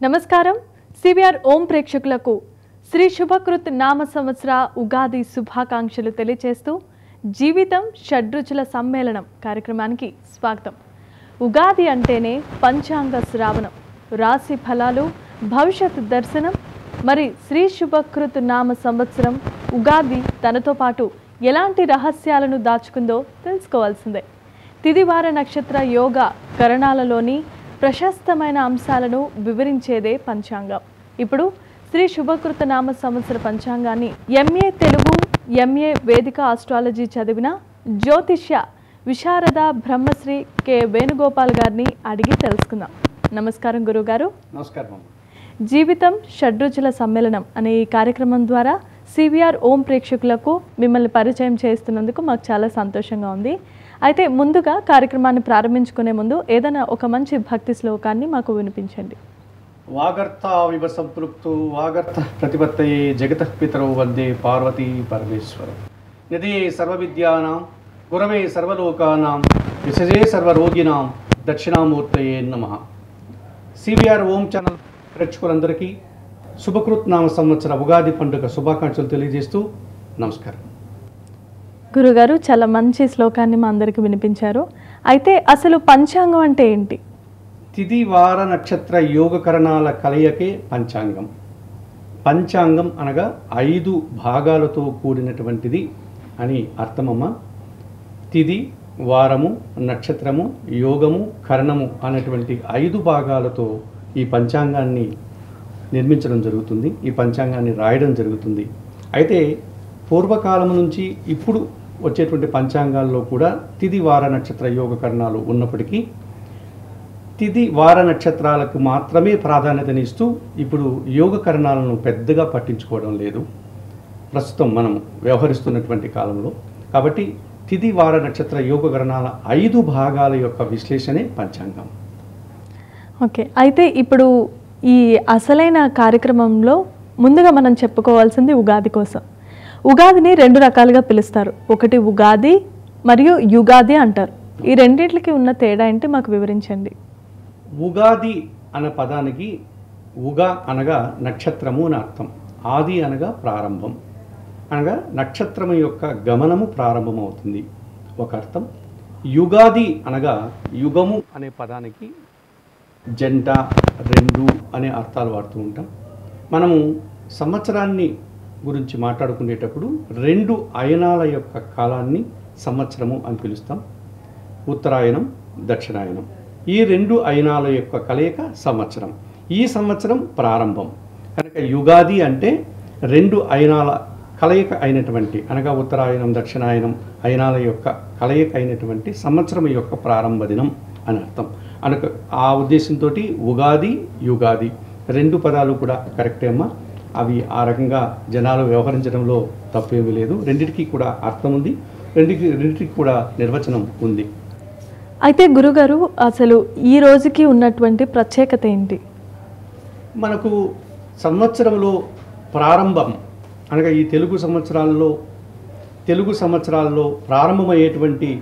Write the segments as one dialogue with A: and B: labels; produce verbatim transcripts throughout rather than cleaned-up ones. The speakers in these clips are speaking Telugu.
A: నమస్కారం సిబిఆర్ ఓం ప్రేక్షకులకు శ్రీ శుభకృత్ నామ సంవత్సర ఉగాది శుభాకాంక్షలు తెలియజేస్తూ జీవితం షడ్రుచుల సమ్మేళనం కార్యక్రమానికి స్వాగతం. ఉగాది అంటేనే పంచాంగ శ్రావణం, రాశి ఫలాలు, భవిష్యత్ దర్శనం. మరి శ్రీ శుభకృత్ నామ సంవత్సరం ఉగాది తనతో పాటు ఎలాంటి రహస్యాలను దాచుకుందో తెలుసుకోవాల్సిందే. తిదివార నక్షత్ర యోగ కరణాలలోని ప్రశస్తమైన అంశాలను వివరించేదే పంచాంగం. ఇప్పుడు శ్రీ శుభకృత నామ సంవత్సర పంచాంగాన్ని MA Telugu, MA Vedic astrology చదివిన జ్యోతిష్య విశారద బ్రహ్మశ్రీ కె వేణుగోపాల్ గారిని అడిగి తెలుసుకుందాం. నమస్కారం గురుగారు.
B: నమస్కారం.
A: జీవితం షడ్రుచుల సమ్మేళనం అనే ఈ కార్యక్రమం ద్వారా సిబిఆర్ ఓం ప్రేక్షకులకు మిమ్మల్ని పరిచయం చేస్తున్నందుకు మాకు చాలా సంతోషంగా ఉంది. అయితే ముందుగా కార్యక్రమాన్ని ప్రారంభించుకునే ముందు ఏదైనా ఒక మంచి భక్తి శ్లోకాన్ని మాకు వినిపించండి.
B: వాగర్త వివ సంపృక్తు వాగర్త ప్రతిపత్తయే జగతః పితరౌ వందే పార్వతీ పరమేశ్వరం. నిధే సర్వవిద్యానాం గురవే సర్వలోకానాం విసజే సర్వరోగినాం దక్షిణామూర్తయే నమః. సిబిఆర్ ఓం ఛానల్ ప్రేక్షకులందరికీ శుభకృత్ నామ సంవత్సర ఉగాది పండుగ శుభాకాంక్షలు తెలియజేస్తూ నమస్కారం.
A: గురుగారు, చాలా మంచి శ్లోకాన్ని మా అందరికి వినిపించారు. అయితే అసలు పంచాంగం అంటే ఏంటి?
B: తిథి వార నక్షత్ర యోగకరణాల కలయికే పంచాంగం. పంచాంగం అనగా ఐదు భాగాలతో కూడినటువంటిది అని అర్థమమ్మ. తిథి, వారము, నక్షత్రము, యోగము, కరణము అనేటువంటి ఐదు భాగాలతో ఈ పంచాంగాన్ని నిర్మించడం జరుగుతుంది, ఈ పంచాంగాన్ని రాయడం జరుగుతుంది. అయితే పూర్వకాలం నుంచి ఇప్పుడు వచ్చేటువంటి పంచాంగాల్లో కూడా తిథి వార నక్షత్ర యోగకరణాలు ఉన్నప్పటికీ తిథి వార నక్షత్రాలకు మాత్రమే ప్రాధాన్యతనిస్తూ ఇప్పుడు యోగకరణాలను పెద్దగా పట్టించుకోవడం లేదు ప్రస్తుతం మనం వ్యవహరిస్తున్నటువంటి కాలంలో. కాబట్టి తిథి వార నక్షత్ర యోగకరణాల ఐదు భాగాల యొక్క విశ్లేషణే పంచాంగం.
A: ఓకే, అయితే ఇప్పుడు ఈ అసలైన కార్యక్రమంలో ముందుగా మనం చెప్పుకోవాల్సింది ఉగాది కోసం. ఉగాదిని రెండు రకాలుగా పిలుస్తారు. ఒకటి ఉగాది మరియు యుగాది అంటారు. ఈ రెండింటికి ఉన్న తేడా ఏంటి మాకు వివరించండి.
B: ఉగాది అన్న పదానికి ఉగా అనగా నక్షత్రము అని అర్థం, ఆది అనగా ప్రారంభం, అనగా నక్షత్రము యొక్క గమనము ప్రారంభం అవుతుంది ఒక అర్థం. యుగాది అనగా యుగము అనే పదానికి జంట, రెండు అనే అర్థాలు వాడుతూ ఉంటాం. మనము సంవత్సరాన్ని గురించి మాట్లాడుకునేటప్పుడు రెండు అయనాల యొక్క కాలాన్ని సంవత్సరము అని పిలుస్తాం. ఉత్తరాయణం, దక్షిణాయనం, ఈ రెండు అయనాల యొక్క కలయిక సంవత్సరం. ఈ సంవత్సరం ప్రారంభం కనుక యుగాది అంటే రెండు అయనాల కలయిక అయినటువంటి, అనగా ఉత్తరాయణం, దక్షిణాయనం అయనాల యొక్క కలయిక అయినటువంటి సంవత్సరం యొక్క ప్రారంభ దినం అని అర్థం. అనక ఆ ఉద్దేశంతో ఉగాది, యుగాది రెండు పదాలు కూడా కరెక్టే అమ్మా. అవి ఆ రకంగా జనాలు వ్యవహరించడంలో తప్పేమీ లేదు. రెండింటికి కూడా అర్థం ఉంది, రెండింటికి రెండింటికి కూడా నిర్వచనం ఉంది.
A: అయితే గురుగారు, అసలు ఈ రోజుకి ఉన్నటువంటి ప్రత్యేకత ఏంటి?
B: మనకు సంవత్సరంలో ప్రారంభం అనగా ఈ తెలుగు సంవత్సరాల్లో తెలుగు సంవత్సరాల్లో ప్రారంభమయ్యేటువంటి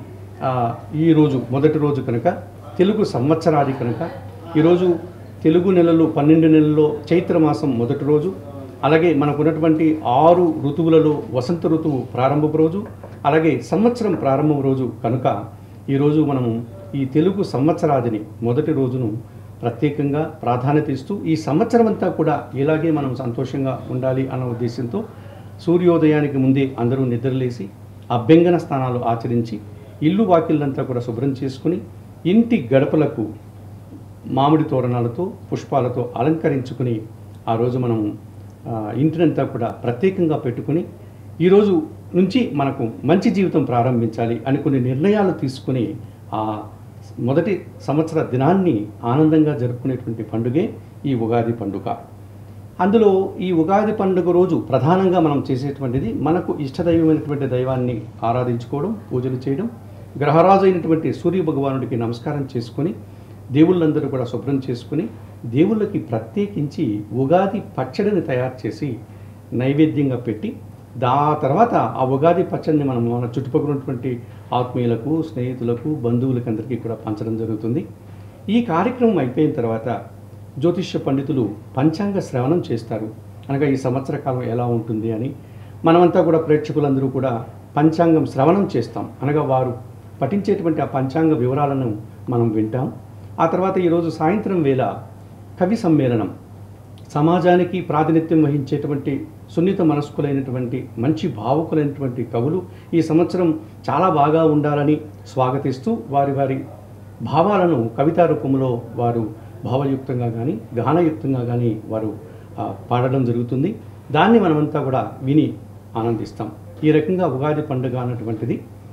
B: ఈ రోజు మొదటి రోజు కనుక తెలుగు సంవత్సరాది కనుక ఈరోజు తెలుగు నెలలు పన్నెండు నెలల్లో చైత్రమాసం మొదటి రోజు, అలాగే మనకు ఉన్నటువంటి ఆరు ఋతువులలో వసంత ఋతువు ప్రారంభపు రోజు, అలాగే సంవత్సరం ప్రారంభం రోజు కనుక ఈరోజు మనము ఈ తెలుగు సంవత్సరాదిని మొదటి రోజును ప్రత్యేకంగా ప్రాధాన్యత ఇస్తూ ఈ సంవత్సరం అంతా కూడా ఇలాగే మనం సంతోషంగా ఉండాలి అన్న ఉద్దేశంతో సూర్యోదయానికి ముందే అందరూ నిద్రలేసి అభ్యంగన స్నానాలు ఆచరించి ఇల్లు వాకిళ్ళంతా కూడా శుభ్రం చేసుకుని ఇంటి గడపలకు మామిడి తోరణాలతో పుష్పాలతో అలంకరించుకుని ఆ రోజు మనం ఇంటినంతా కూడా ప్రత్యేకంగా పెట్టుకుని ఈరోజు నుంచి మనకు మంచి జీవితం ప్రారంభించాలి అని కొన్ని నిర్ణయాలు తీసుకుని ఆ మొదటి సంవత్సర దినాన్ని ఆనందంగా జరుపుకునేటువంటి పండుగే ఈ ఉగాది పండుగ. అందులో ఈ ఉగాది పండుగ రోజు ప్రధానంగా మనం చేసేటువంటిది మనకు ఇష్టదైవమైనటువంటి దైవాన్ని ఆరాధించుకోవడం, పూజలు చేయడం, గ్రహరాజు అయినటువంటి సూర్య భగవానుడికి నమస్కారం చేసుకుని దేవుళ్ళందరూ కూడా శుభ్రం చేసుకుని దేవుళ్ళకి ప్రత్యేకించి ఉగాది పచ్చడిని తయారు చేసి నైవేద్యంగా పెట్టి దా తర్వాత ఆ ఉగాది పచ్చడిని మనం మన చుట్టుపక్కల ఉన్నటువంటి ఆత్మీయులకు, స్నేహితులకు, బంధువులకు అందరికీ కూడా పంచడం జరుగుతుంది. ఈ కార్యక్రమం అయిపోయిన తర్వాత జ్యోతిష్య పండితులు పంచాంగ శ్రవణం చేస్తారు. అనగా ఈ సంవత్సర కాలం ఎలా ఉంటుంది అని మనమంతా కూడా ప్రేక్షకులందరూ కూడా పంచాంగం శ్రవణం చేస్తాం. అనగా వారు పఠించేటువంటి ఆ పంచాంగ వివరాలను మనం వింటాం. ఆ తర్వాత ఈరోజు సాయంత్రం వేళ కవి సమ్మేళనం, సమాజానికి ప్రాతినిధ్యం వహించేటువంటి సున్నిత మనస్కులైనటువంటి మంచి భావుకులైనటువంటి కవులు ఈ సంవత్సరం చాలా బాగా ఉండాలని స్వాగతిస్తూ వారి వారి భావాలను కవితా రూపంలో వారు భావయుక్తంగా కానీ గానయుక్తంగా కానీ వారు పాడడం జరుగుతుంది. దాన్ని మనమంతా కూడా విని ఆనందిస్తాం. ఈ రకంగా ఉగాది పండుగ అన్నటువంటిది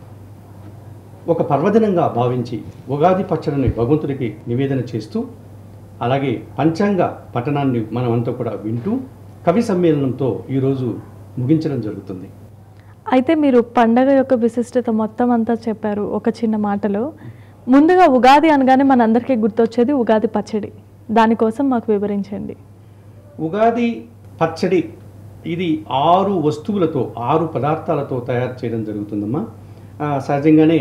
B: ఒక పర్వదినంగా భావించి ఉగాది పచ్చడిని భగవంతుడికి నివేదన చేస్తూ అలాగే పంచాంగ పఠనాన్ని మనమంతా కూడా వింటూ కవి సమ్మేళనంతో ఈరోజు ముగించడం జరుగుతుంది.
A: అయితే మీరు పండగ యొక్క విశిష్టత మొత్తం అంతా చెప్పారు ఒక చిన్న మాటలో. ముందుగా ఉగాది అనగానే మనందరికీ గుర్తొచ్చేది ఉగాది పచ్చడి. దానికోసం మాకు వివరించండి.
B: ఉగాది పచ్చడి ఇది ఆరు వస్తువులతో ఆరు పదార్థాలతో తయారు చేయడం జరుగుతుందమ్మా. సహజంగానే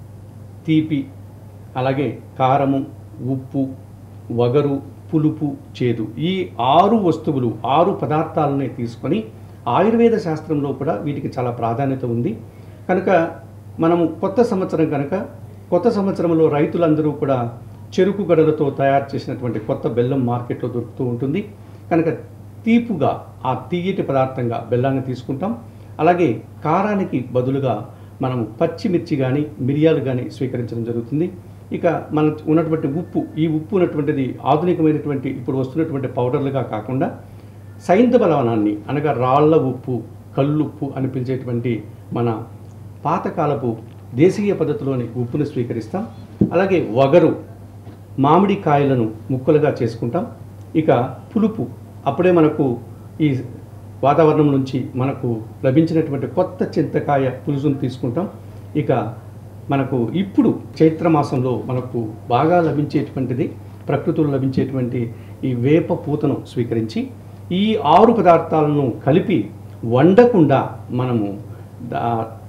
B: తీపి, అలాగే కారము, ఉప్పు, వగరు, పులుపు, చేదు ఈ ఆరు వస్తువులు ఆరు పదార్థాలనే తీసుకొని ఆయుర్వేద శాస్త్రంలో కూడా వీటికి చాలా ప్రాధాన్యత ఉంది. కనుక మనము కొత్త సంవత్సరం కనుక కొత్త సంవత్సరంలో రైతులందరూ కూడా చెరుకు గడలతో తయారు చేసినటువంటి కొత్త బెల్లం మార్కెట్లో దొరుకుతూ ఉంటుంది. కనుక తీపుగా ఆ తీయటి పదార్థంగా బెల్లాన్ని తీసుకుంటాం. అలాగే కారానికి బదులుగా మనము పచ్చిమిర్చి కానీ మిరియాలు కానీ స్వీకరించడం జరుగుతుంది. ఇక మన ఉన్నటువంటి ఉప్పు, ఈ ఉప్పు ఉన్నటువంటిది ఆధునికమైనటువంటి ఇప్పుడు వస్తున్నటువంటి పౌడర్లుగా కాకుండా సైంధవ లవణాన్ని అనగా రాళ్ల ఉప్పు, కల్లుప్పు అని పిలిచేటువంటి మన పాతకాలపు దేశీయ పద్ధతిలోని ఉప్పును స్వీకరిస్తాం. అలాగే వగరు, మామిడి కాయలను ముక్కలుగా చేసుకుంటాం. ఇక పులుపు, అప్పుడే మనకు ఈ వాతావరణం నుంచి మనకు లభించినటువంటి కొత్త చింతకాయ పులుసును తీసుకుంటాం. ఇక మనకు ఇప్పుడు చైత్రమాసంలో మనకు బాగా లభించేటువంటిది ప్రకృతిలో లభించేటువంటి ఈ వేప పూతను స్వీకరించి ఈ ఆరు పదార్థాలను కలిపి వండకుండా మనము దా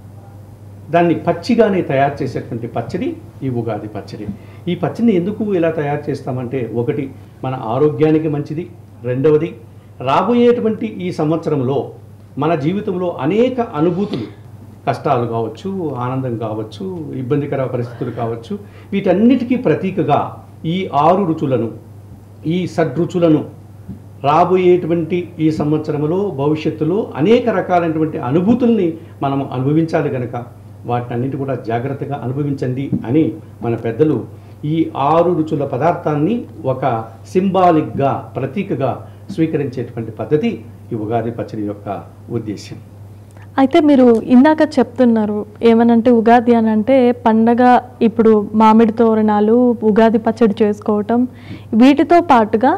B: దాన్ని పచ్చిగానే తయారు చేసేటువంటి పచ్చడి ఈ ఉగాది పచ్చడి. ఈ పచ్చడిని ఎందుకు ఇలా తయారు చేస్తామంటే, ఒకటి మన ఆరోగ్యానికి మంచిది, రెండవది రాబోయేటువంటి ఈ సంవత్సరంలో మన జీవితంలో అనేక అనుభూతులు, కష్టాలు కావచ్చు, ఆనందం కావచ్చు, ఇబ్బందికర పరిస్థితులు కావచ్చు, వీటన్నిటికీ ప్రతీకగా ఈ ఆరు రుచులను, ఈ సద్రుచులను రాబోయేటువంటి ఈ సంవత్సరంలో భవిష్యత్తులో అనేక రకాలైనటువంటి అనుభూతుల్ని మనము అనుభవించాలి. కనుక వాటినన్నిటి కూడా జాగ్రత్తగా అనుభవించండి అని మన పెద్దలు ఈ ఆరు రుచుల పదార్థాన్ని ఒక సింబాలిక్గా, ప్రతీకగా స్వీకరించేటువంటి పద్ధతి ఈ ఉగాది పచ్చడి యొక్క ఉద్దేశ్యం.
A: అయితే మీరు ఇందాక చెప్తున్నారు ఏమనంటే ఉగాది అని అంటే పండగ, ఇప్పుడు మామిడి తోరణాలు, ఉగాది పచ్చడి చేసుకోవటం, వీటితో పాటుగా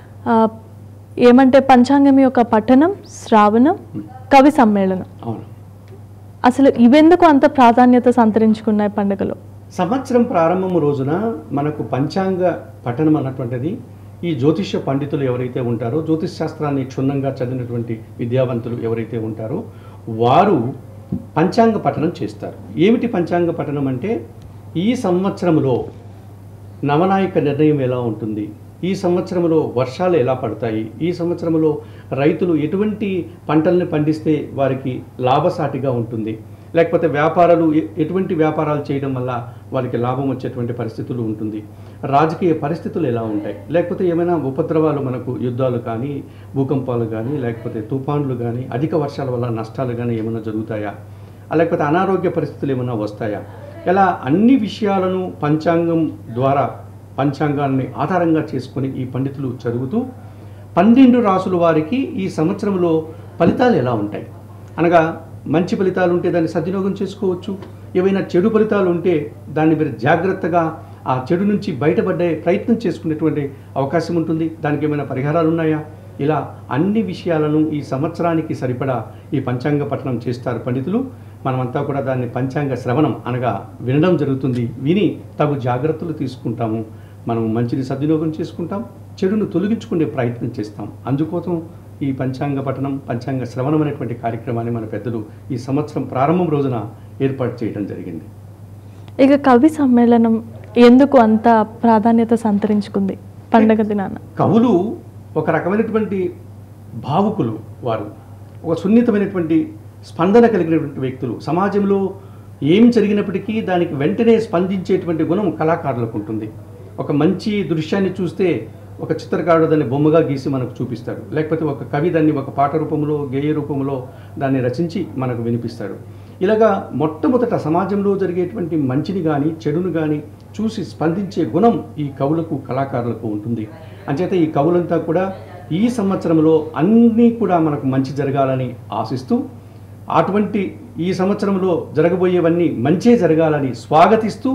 A: ఏమంటే పంచాంగం యొక్క పఠనం, శ్రావణం, కవి సమ్మేళనం.
B: అవును,
A: అసలు ఇవెందుకు అంత ప్రాధాన్యత సంతరించుకున్నాయి పండుగలో?
B: సంవత్సరం ప్రారంభం రోజున మనకు పంచాంగ పఠనం అన్నటువంటిది ఈ జ్యోతిష్య పండితులు ఎవరైతే ఉంటారో, జ్యోతిష్ శాస్త్రాన్ని క్షుణ్ణంగా చదివినటువంటి విద్యావంతులు ఎవరైతే ఉంటారో వారు పంచాంగ పఠనం చేస్తారు. ఏమిటి పంచాంగ పఠనం అంటే, ఈ సంవత్సరంలో నవనాయక నిర్ణయం ఎలా ఉంటుంది, ఈ సంవత్సరంలో వర్షాలు ఎలా పడతాయి, ఈ సంవత్సరంలో రైతులు ఎటువంటి పంటల్ని పండిస్తే వారికి లాభసాటిగా ఉంటుంది, లేకపోతే వ్యాపారాలు ఎటువంటి వ్యాపారాలు చేయడం వల్ల వారికి లాభం వచ్చేటువంటి పరిస్థితులు ఉంటుంది, రాజకీయ పరిస్థితులు ఎలా ఉంటాయి, లేకపోతే ఏమైనా ఉపద్రవాలు, మనకు యుద్ధాలు కానీ, భూకంపాలు కానీ, లేకపోతే తుఫాన్లు కానీ, అధిక వర్షాల వల్ల నష్టాలు కానీ ఏమైనా జరుగుతాయా, లేకపోతే అనారోగ్య పరిస్థితులు ఏమైనా వస్తాయా, ఇలా అన్ని విషయాలను పంచాంగం ద్వారా, పంచాంగాన్ని ఆధారంగా చేసుకొని ఈ పండితులు చదువుతూ పన్నెండు రాసుల వారికి ఈ సంవత్సరంలో ఫలితాలు ఎలా ఉంటాయి, అనగా మంచి ఫలితాలు ఉంటే దాన్ని సద్వినియోగం చేసుకోవచ్చు, ఏవైనా చెడు ఫలితాలు ఉంటే దాన్ని మీరు జాగ్రత్తగా ఆ చెడు నుంచి బయటపడే ప్రయత్నం చేసుకునేటువంటి అవకాశం ఉంటుంది, దానికి ఏమైనా పరిహారాలు ఉన్నాయా, ఇలా అన్ని విషయాలను ఈ సంవత్సరానికి సరిపడా ఈ పంచాంగ పఠనం చేస్తారు పండితులు. మనమంతా కూడా దాన్ని పంచాంగ శ్రవణం అనగా వినడం జరుగుతుంది. విని తగు జాగ్రత్తలు తీసుకుంటాము. మనము మంచిని సద్వినియోగం చేసుకుంటాం, చెడును తొలగించుకునే ప్రయత్నం చేస్తాం. అందుకోసం ఈ పంచాంగ పఠనం, పంచాంగ శ్రవణం అనేటువంటి కార్యక్రమాన్ని మన పెద్దలు ఈ సంవత్సరం ప్రారంభం రోజున ఏర్పాటు చేయడం జరిగింది.
A: ఇక కవి సమ్మేళనం ఎందుకు అంత ప్రాధాన్యత సంతరించుకుంది పండగ దినాన
B: కవులు ఒక రకమైనటువంటి భావుకులు, వారు ఒక సున్నితమైనటువంటి స్పందన కలిగినటువంటి వ్యక్తులు. సమాజంలో ఏం జరిగినప్పటికీ దానికి వెంటనే స్పందించేటువంటి గుణం కళాకారులకు ఉంటుంది. ఒక మంచి దృశ్యాన్ని చూస్తే ఒక చిత్రకారుడు దాన్ని బొమ్మగా గీసి మనకు చూపిస్తాడు, లేకపోతే ఒక కవి దాన్ని ఒక పాట రూపంలో, గేయ రూపంలో దాన్ని రచించి మనకు వినిపిస్తాడు. ఇలాగా మొట్టమొదట సమాజంలో జరిగేటువంటి మంచిని కానీ చెడును కానీ చూసి స్పందించే గుణం ఈ కవులకు, కళాకారులకు ఉంటుంది. అంచేత ఈ కవులంతా కూడా ఈ సంవత్సరంలో అన్నీ కూడా మనకు మంచి జరగాలని ఆశిస్తూ, అటువంటి ఈ సంవత్సరంలో జరగబోయేవన్నీ మంచే జరగాలని స్వాగతిస్తూ,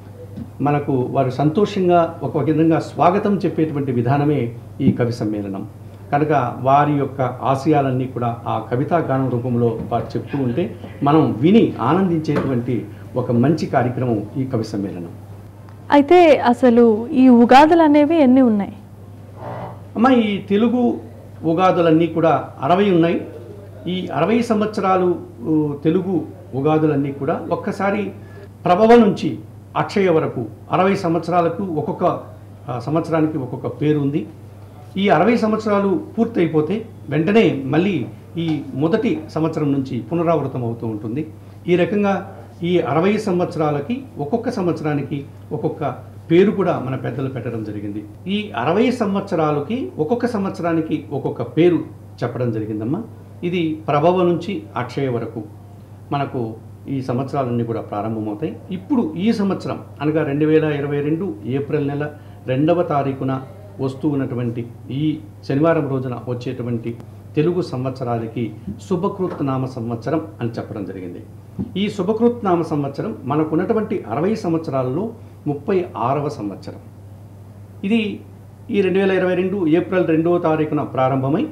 B: మనకు వారు సంతోషంగా ఒక విధంగా స్వాగతం చెప్పేటువంటి విధానమే ఈ కవి సమ్మేళనం. కనుక వారి యొక్క ఆశయాలన్నీ కూడా ఆ కవితా గానం రూపంలో వారు చెప్తూ ఉంటే మనం విని ఆనందించేటువంటి ఒక మంచి కార్యక్రమం ఈ కవి సమ్మేళనం.
A: అయితే అసలు ఈ ఉగాదులు అనేవి ఎన్ని ఉన్నాయి
B: అమ్మ? ఈ తెలుగు ఉగాదులన్నీ కూడా అరవై ఉన్నాయి. ఈ అరవై సంవత్సరాలు తెలుగు ఉగాదులన్నీ కూడా ఒక్కసారి ప్రభవ నుంచి అక్షయ వరకు అరవై సంవత్సరాలకు ఒక్కొక్క సంవత్సరానికి ఒక్కొక్క పేరు ఉంది. ఈ అరవై సంవత్సరాలు పూర్తయిపోతే వెంటనే మళ్ళీ ఈ మొదటి సంవత్సరం నుంచి పునరావృతం అవుతూ ఉంటుంది. ఈ రకంగా ఈ అరవై సంవత్సరాలకి ఒక్కొక్క సంవత్సరానికి ఒక్కొక్క పేరు కూడా మన పెద్దలు పెట్టడం జరిగింది. ఈ అరవై సంవత్సరాలకి ఒక్కొక్క సంవత్సరానికి ఒక్కొక్క పేరు చెప్పడం జరిగిందమ్మా. ఇది ప్రభవ నుంచి అక్షయ వరకు మనకు ఈ సంవత్సరాలన్నీ కూడా ప్రారంభమవుతాయి. ఇప్పుడు ఈ సంవత్సరం అనగా రెండు వేల ఇరవై రెండు ఏప్రిల్ నెల రెండవ తారీఖున వస్తూ ఉన్నటువంటి ఈ శనివారం రోజున వచ్చేటువంటి తెలుగు సంవత్సరాలకి శుభకృత్ నామ సంవత్సరం అని చెప్పడం జరిగింది. ఈ శుభకృత్ నామ సంవత్సరం మనకున్నటువంటి అరవై సంవత్సరాలలో ముప్పై ఆరవ సంవత్సరం. ఇది ఈ రెండు వేల ఇరవై రెండు ఏప్రిల్ రెండవ తారీఖున ప్రారంభమై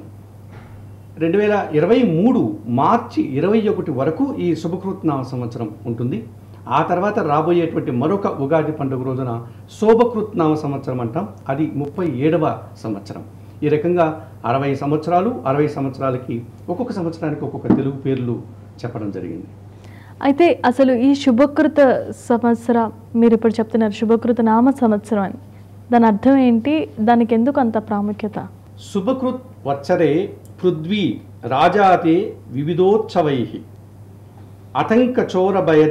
B: రెండు వేల ఇరవై మూడు మార్చి ఇరవై ఒకటి వరకు ఈ శుభకృత్ నామ సంవత్సరం ఉంటుంది. ఆ తర్వాత రాబోయేటువంటి మరొక ఉగాది పండుగ రోజున శోభకృత్ నామ సంవత్సరం అంటాం, అది ముప్పై ఏడవ సంవత్సరం. ఈ రకంగా అరవై సంవత్సరాలు అరవై సంవత్సరాలకి ఒక్కొక్క సంవత్సరానికి ఒక్కొక్క తెలుగు పేర్లు చెప్పడం జరిగింది.
A: అయితే అసలు ఈ శుభకృత సంవత్సరం మీరు ఇప్పుడు చెప్తున్నారు శుభకృత నామ సంవత్సరం అని, దాని అర్థం ఏంటి? దానికి ఎందుకు అంత ప్రాముఖ్యత?
B: శుభకృత్ వత్సరే పృథ్వీ రాజాతే వివిధోత్సవై అతంకచోరభయద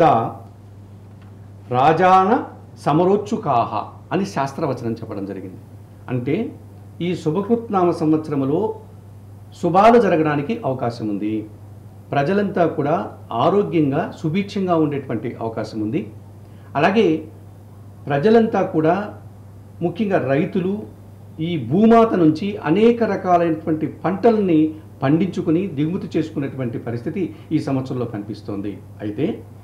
B: రాజాన సమరోత్సుకాహ అని శాస్త్రవచనం చెప్పడం జరిగింది. అంటే ఈ శుభకృత్ నామ సంవత్సరంలో శుభాలు జరగడానికి అవకాశం ఉంది. ప్రజలంతా కూడా ఆరోగ్యంగా సుభిక్షంగా ఉండేటువంటి అవకాశం ఉంది. అలాగే ప్రజలంతా కూడా ముఖ్యంగా రైతులు ఈ భూమాత నుంచి అనేక రకాలైనటువంటి పంటల్ని పండించుకుని దిగుమతి చేసుకునేటువంటి పరిస్థితి ఈ సంవత్సరంలో కనిపిస్తోంది. అయితే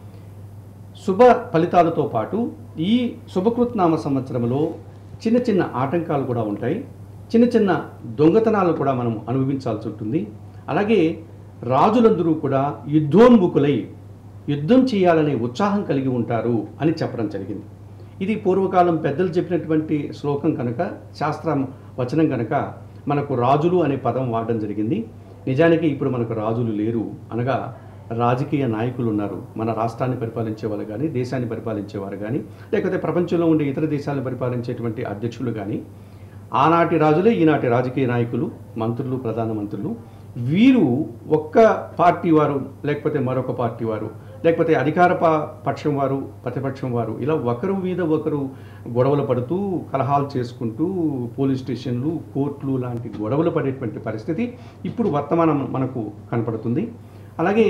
B: శుభ ఫలితాలతో పాటు ఈ శుభకృత్ నామ సంవత్సరంలో చిన్న చిన్న ఆటంకాలు కూడా ఉంటాయి. చిన్న చిన్న దొంగతనాలు కూడా మనం అనుభవించాల్సి ఉంటుంది. అలాగే రాజులందరూ కూడా యుద్ధోన్ముఖులై యుద్ధం చేయాలనే ఉత్సాహం కలిగి ఉంటారు అని చెప్పడం జరిగింది. ఇది పూర్వకాలం పెద్దలు చెప్పినటువంటి శ్లోకం కనుక, శాస్త్రం వచనం కనుక మనకు రాజులు అనే పదం వాడడం జరిగింది. నిజానికి ఇప్పుడు మనకు రాజులు లేరు, అనగా రాజకీయ నాయకులు ఉన్నారు. మన రాష్ట్రాన్ని పరిపాలించే వాళ్ళు కానీ, దేశాన్ని పరిపాలించేవారు కానీ, లేకపోతే ప్రపంచంలో ఉండే ఇతర దేశాలను పరిపాలించేటువంటి అధ్యక్షులు కానీ ఆనాటి రాజులే ఈనాటి రాజకీయ నాయకులు, మంత్రులు, ప్రధానమంత్రులు. వీరు ఒక్క పార్టీ వారు లేకపోతే మరొక పార్టీ వారు లేకపోతే అధికార పక్షం వారు ప్రతిపక్షం వారు ఇలా ఒకరు మీద ఒకరు గొడవలు పడుతూ కలహాలు చేసుకుంటూ పోలీస్ స్టేషన్లు, కోర్టులు లాంటి గొడవలు పడేటువంటి పరిస్థితి ఇప్పుడు వర్తమానం మనకు కనపడుతుంది. అలాగే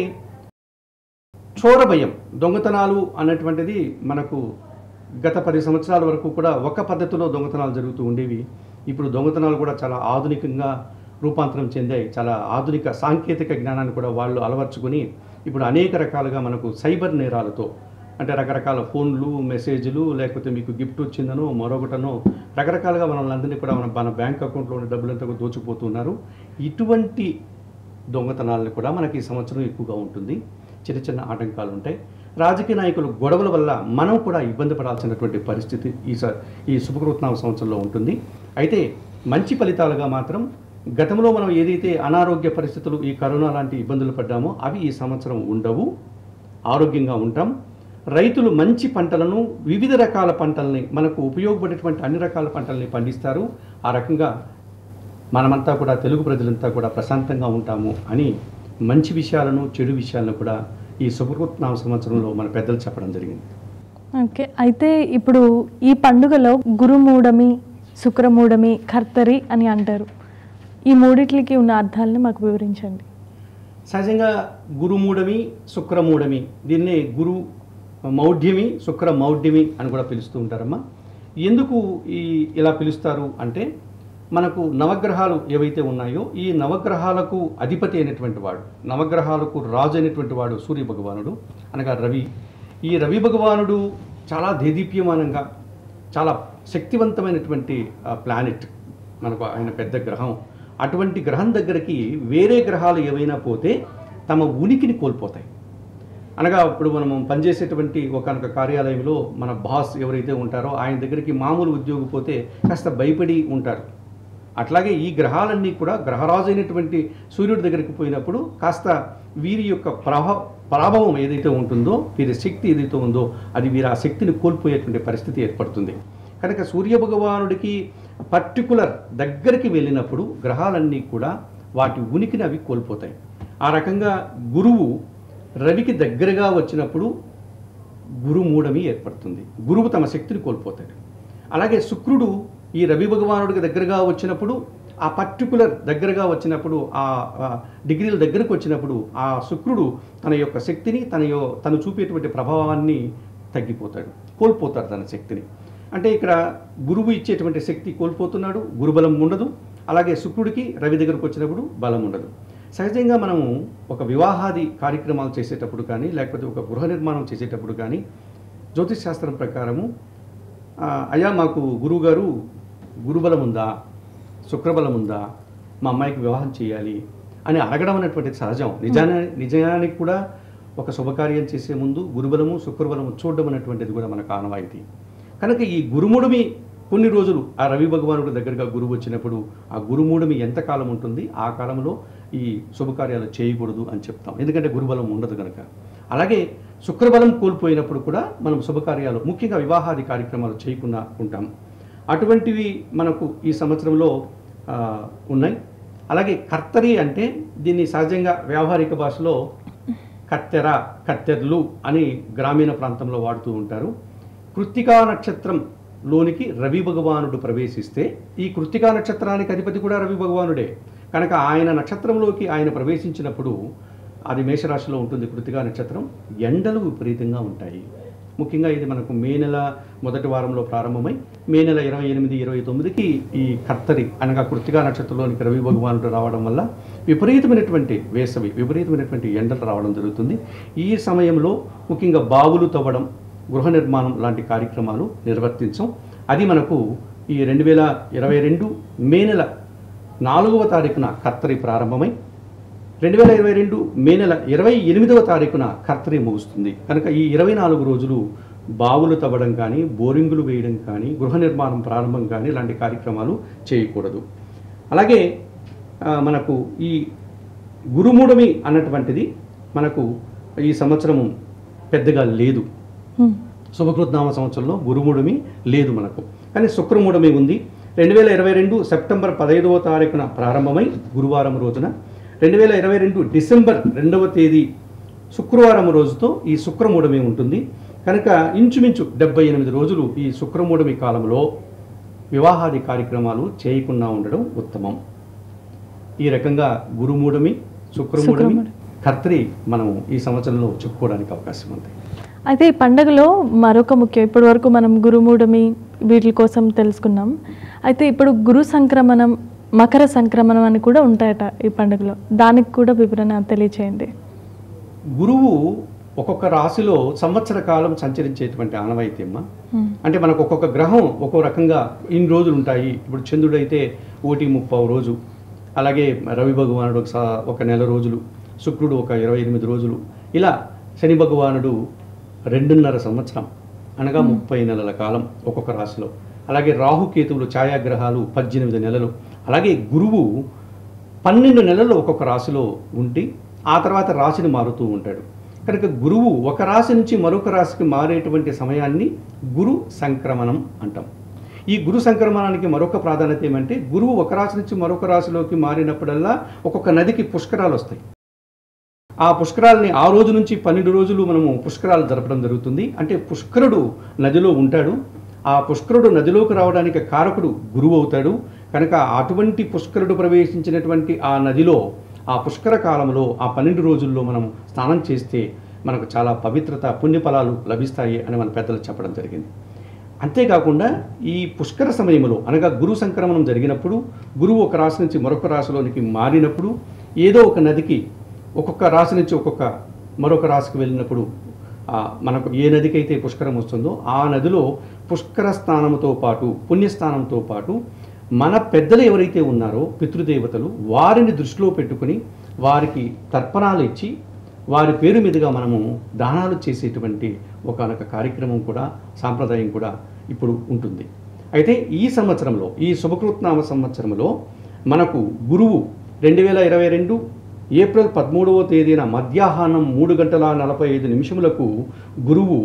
B: చోరభయం, దొంగతనాలు అన్నటువంటిది మనకు గత పది సంవత్సరాల వరకు కూడా ఒక పద్ధతిలో దొంగతనాలు జరుగుతూ ఉండేవి. ఇప్పుడు దొంగతనాలు కూడా చాలా ఆధునికంగా రూపాంతరం చెందాయి. చాలా ఆధునిక సాంకేతిక జ్ఞానాన్ని కూడా వాళ్ళు అలవర్చుకొని ఇప్పుడు అనేక రకాలుగా మనకు సైబర్ నేరాలతో, అంటే రకరకాల ఫోన్లు, మెసేజ్లు, లేకపోతే మీకు గిఫ్ట్ వచ్చిందనో మరొకటనో రకరకాలుగా మనల్ని అందరినీ కూడా మన మన బ్యాంక్ అకౌంట్లో ఉన్న డబ్బులంతా కూడా దోచుకుపోతున్నారు. ఇటువంటి దొంగతనాలను కూడా మనకి ఈ సంవత్సరం ఎక్కువగా ఉంటుంది. చిన్న చిన్న ఆటంకాలు ఉంటాయి. రాజకీయ నాయకులు గొడవల వల్ల మనం కూడా ఇబ్బంది పడాల్సినటువంటి పరిస్థితి ఈ ఈ శుభకృత్నామ సంవత్సరంలో ఉంటుంది. అయితే మంచి ఫలితాలుగా మాత్రం గతంలో మనం ఏదైతే అనారోగ్య పరిస్థితులు, ఈ కరోనా లాంటి ఇబ్బందులు పడ్డామో అవి ఈ సంవత్సరం ఉండవు. ఆరోగ్యంగా ఉంటాం. రైతులు మంచి పంటలను, వివిధ రకాల పంటల్ని, మనకు ఉపయోగపడేటువంటి అన్ని రకాల పంటల్ని పండిస్తారు. ఆ రకంగా మనమంతా కూడా, తెలుగు ప్రజలంతా కూడా ప్రశాంతంగా ఉంటాము అని మంచి విషయాలను, చెడు విషయాలను కూడా ఈ శుభకృత్నామ సంవత్సరంలో మన పెద్దలు చెప్పడం జరిగింది.
A: ఓకే, అయితే ఇప్పుడు ఈ పండుగలో గురుమూఢమి, శుక్రమూఢమి, కర్తరి అని అంటారు. ఈ మూడిట్లకి ఉన్న అర్థాలను మాకు వివరించండి.
B: సహజంగా గురుమూఢమి, శుక్రమూఢమి, దీన్నే గురు మౌఢ్యమి, శుక్ర మౌఢ్యమి అని కూడా పిలుస్తూ ఉంటారమ్మా. ఎందుకు ఈ ఇలా పిలుస్తారు అంటే, మనకు నవగ్రహాలు ఏవైతే ఉన్నాయో ఈ నవగ్రహాలకు అధిపతి అయినటువంటి వాడు, నవగ్రహాలకు రాజు అయినటువంటి వాడు సూర్య భగవానుడు అనగా రవి. ఈ రవి భగవానుడు చాలా దేదీప్యమానంగా, చాలా శక్తివంతమైనటువంటి ప్లానెట్, మనకు ఆయన పెద్ద గ్రహం. అటువంటి గ్రహం దగ్గరికి వేరే గ్రహాలు ఏవైనా పోతే తమ ఉనికిని కోల్పోతాయి. అనగా ఇప్పుడు మనం పనిచేసేటువంటి ఒకనొక కార్యాలయంలో మన బాస్ ఎవరైతే ఉంటారో ఆయన దగ్గరికి మామూలు ఉద్యోగి పోతే కాస్త భయపడి ఉంటారు. అట్లాగే ఈ గ్రహాలన్నీ కూడా గ్రహరాజు అయినటువంటి సూర్యుడి దగ్గరికి పోయినప్పుడు కాస్త వీరి యొక్క ప్రభా ప్రభావం ఏదైతే ఉంటుందో, వీరి శక్తి ఏదైతే ఉందో అది వీరి ఆ శక్తిని కోల్పోయేటువంటి పరిస్థితి ఏర్పడుతుంది. కనుక సూర్య భగవానుడికి పర్టికులర్ దగ్గరికి వెళ్ళినప్పుడు గ్రహాలన్నీ కూడా వాటి ఉనికిని అవి కోల్పోతాయి. ఆ రకంగా గురువు రవికి దగ్గరగా వచ్చినప్పుడు గురుమూఢమి ఏర్పడుతుంది. గురువు తమ శక్తిని కోల్పోతాడు. అలాగే శుక్రుడు ఈ రవి భగవానుడికి దగ్గరగా వచ్చినప్పుడు, ఆ పర్టికులర్ దగ్గరగా వచ్చినప్పుడు, ఆ డిగ్రీల దగ్గరకు వచ్చినప్పుడు ఆ శుక్రుడు తన యొక్క శక్తిని, తన యొ తను చూపేటువంటి ప్రభావాన్ని తగ్గిపోతాడు, కోల్పోతాడు తన శక్తిని. అంటే ఇక్కడ గురువు ఇచ్చేటువంటి శక్తి కోల్పోతున్నాడు, గురుబలం ఉండదు. అలాగే శుక్రుడికి రవి దగ్గరకు వచ్చినప్పుడు బలం ఉండదు. సహజంగా మనము ఒక వివాహాది కార్యక్రమాలు చేసేటప్పుడు కానీ, లేకపోతే ఒక గృహ నిర్మాణం చేసేటప్పుడు కానీ జ్యోతిష్ శాస్త్రం ప్రకారము అయ్యా మాకు గురువుగారు గురుబలం ఉందా, శుక్రబలం ఉందా, మా అమ్మాయికి వివాహం చేయాలి అని అడగడం అనేటువంటిది సహజం. నిజాన్ని నిజానికి కూడా ఒక శుభకార్యం చేసే ముందు గురుబలము, శుక్రబలము చూడడం అనేటువంటిది కూడా మనకు ఆనవాయితీ. కనుక ఈ గురుమూఢమి కొన్ని రోజులు ఆ రవి భగవానుడి దగ్గరగా గురువు వచ్చినప్పుడు ఆ గురుమూఢమి ఎంతకాలం ఉంటుంది, ఆ కాలంలో ఈ శుభకార్యాలు చేయకూడదు అని చెప్తాం. ఎందుకంటే గురుబలం ఉండదు కనుక. అలాగే శుక్రబలం కోల్పోయినప్పుడు కూడా మనం శుభకార్యాలు, ముఖ్యంగా వివాహాది కార్యక్రమాలు చేయకుండా ఉంటాం. అటువంటివి మనకు ఈ సంవత్సరంలో ఉన్నాయి. అలాగే కర్తరి అంటే దీన్ని సహజంగా వ్యావహారిక భాషలో కత్తెర, కత్తెర్లు అని గ్రామీణ ప్రాంతంలో వాడుతూ ఉంటారు. కృత్తికా నక్షత్రంలోనికి రవి భగవానుడు ప్రవేశిస్తే, ఈ కృత్తికా నక్షత్రానికి అధిపతి కూడా రవి భగవానుడే కనుక ఆయన నక్షత్రంలోకి ఆయన ప్రవేశించినప్పుడు, అది మేషరాశిలో ఉంటుంది కృత్తికా నక్షత్రం, ఎండలు విపరీతంగా ఉంటాయి. ముఖ్యంగా ఇది మనకు మే నెల మొదటి వారంలో ప్రారంభమై మే నెల ఇరవై ఎనిమిది ఇరవై తొమ్మిదికి ఈ కర్తరి అనగా కృత్తికా నక్షత్రంలోనికి రవి భగవానుడు రావడం వల్ల విపరీతమైనటువంటి వేసవి, విపరీతమైనటువంటి ఎండలు రావడం జరుగుతుంది. ఈ సమయంలో ముఖ్యంగా బావులు తవ్వడం, గృహ నిర్మాణం లాంటి కార్యక్రమాలు నిర్వర్తించం. అది మనకు ఈ రెండు వేల ఇరవై రెండు మే నెల నాలుగవ తారీఖున కర్తరి ప్రారంభమై రెండు వేల ఇరవై రెండు మే నెల ఇరవై ఎనిమిదవ తారీఖున కర్తరి ముగుస్తుంది. కనుక ఈ ఇరవై నాలుగు రోజులు బావులు తవ్వడం కానీ, బోరింగులు వేయడం కానీ, గృహ నిర్మాణం ప్రారంభం కానీ ఇలాంటి కార్యక్రమాలు చేయకూడదు. అలాగే మనకు ఈ గురుమూఢమి అన్నటువంటిది మనకు ఈ సంవత్సరం పెద్దగా లేదు. శుభకృత్నామ సంవత్సరంలో గురుమూఢమి లేదు మనకు. కానీ శుక్రమూఢమి ఉంది. రెండు వేల ఇరవై రెండు సెప్టెంబర్ పదహైదవ తారీఖున ప్రారంభమై గురువారం రోజున రెండు వేల ఇరవై రెండు డిసెంబర్ రెండవ తేదీ శుక్రవారం రోజుతో ఈ శుక్రమూఢమి ఉంటుంది. కనుక ఇంచుమించు డెబ్బై ఎనిమిది రోజులు ఈ శుక్రమూఢమి కాలంలో వివాహాది కార్యక్రమాలు చేయకుండా ఉండడం ఉత్తమం. ఈ రకంగా గురుమూఢమి, శుక్రమూఢమి, కర్తరి మనం ఈ సంవత్సరంలో చెప్పుకోవడానికి అవకాశం ఉంది.
A: అయితే ఈ పండుగలో మరొక ముఖ్యం, ఇప్పటి వరకు మనం గురుమూఢమి వీటి కోసం తెలుసుకున్నాం. అయితే ఇప్పుడు గురు సంక్రమణం, మకర సంక్రమణం అని కూడా ఉంటాయట ఈ పండుగలో, దానికి కూడా వివరణ తెలియచేయండి.
B: గురువు ఒక్కొక్క రాశిలో సంవత్సర కాలం సంచరించేటువంటి ఆనవాయితీ అమ్మ. అంటే మనకు ఒక్కొక్క గ్రహం ఒక్కో రకంగా ఇన్ని రోజులు ఉంటాయి. ఇప్పుడు చంద్రుడు అయితే ఒకటి ముప్పావు రోజు, అలాగే రవి భగవానుడు ఒక నెల రోజులు, శుక్రుడు ఒక ఇరవై ఎనిమిది రోజులు, ఇలా శని భగవానుడు రెండున్నర సంవత్సరం అనగా ముప్పై నెలల కాలం ఒక్కొక్క రాశిలో. అలాగే రాహుకేతువులు ఛాయాగ్రహాలు పద్దెనిమిది నెలలు. అలాగే గురువు పన్నెండు నెలలు ఒక్కొక్క రాశిలో ఉండి ఆ తర్వాత రాశిని మారుతూ ఉంటాడు. కనుక గురువు ఒక రాశి నుంచి మరొక రాశికి మారేటువంటి సమయాన్ని గురు సంక్రమణం అంటాం. ఈ గురు సంక్రమణానికి మరొక ప్రాధాన్యత ఏమంటే గురువు ఒక రాశి నుంచి మరొక రాశిలోకి మారినప్పుడల్లా ఒక్కొక్క నదికి పుష్కరాలు వస్తాయి. ఆ పుష్కరాలని ఆ రోజు నుంచి పన్నెండు రోజులు మనము పుష్కరాలు జరపడం జరుగుతుంది. అంటే పుష్కరుడు నదిలో ఉంటాడు. ఆ పుష్కరుడు నదిలోకి రావడానికి కారకుడు గురువు అవుతాడు. కనుక అటువంటి పుష్కరుడు ప్రవేశించినటువంటి ఆ నదిలో ఆ పుష్కర కాలంలో ఆ పన్నెండు రోజుల్లో మనం స్నానం చేస్తే మనకు చాలా పవిత్రత పుణ్యఫలాలు లభిస్తాయి అని మన పెద్దలు చెప్పడం జరిగింది. అంతేకాకుండా ఈ పుష్కర సమయంలో అనగా గురు సంక్రమణం జరిగినప్పుడు గురువు ఒక రాశి నుంచి మరొక రాశిలోనికి మారినప్పుడు ఏదో ఒక నదికి ఒక్కొక్క రాశి నుంచి ఒక్కొక్క మరొక రాశికి వెళ్ళినప్పుడు మనకు ఏ నదికి అయితే పుష్కరం వస్తుందో ఆ నదిలో పుష్కర స్నానంతో పాటు పుణ్యస్నానంతో పాటు మన పెద్దలు ఎవరైతే ఉన్నారో పితృదేవతలు వారిని దృష్టిలో పెట్టుకుని వారికి తర్పణాలు ఇచ్చి వారి పేరు మీదుగా మనము దానాలు చేసేటువంటి ఒకనొక కార్యక్రమం కూడా సాంప్రదాయం కూడా ఇప్పుడు ఉంటుంది. అయితే ఈ సంవత్సరంలో ఈ శుభకృత్నామ సంవత్సరంలో మనకు గురువు రెండు వేల ఇరవై రెండు ఏప్రిల్ పదమూడవ తేదీన మధ్యాహ్నం మూడు గంటల నలభై ఐదు నిమిషములకు గురువు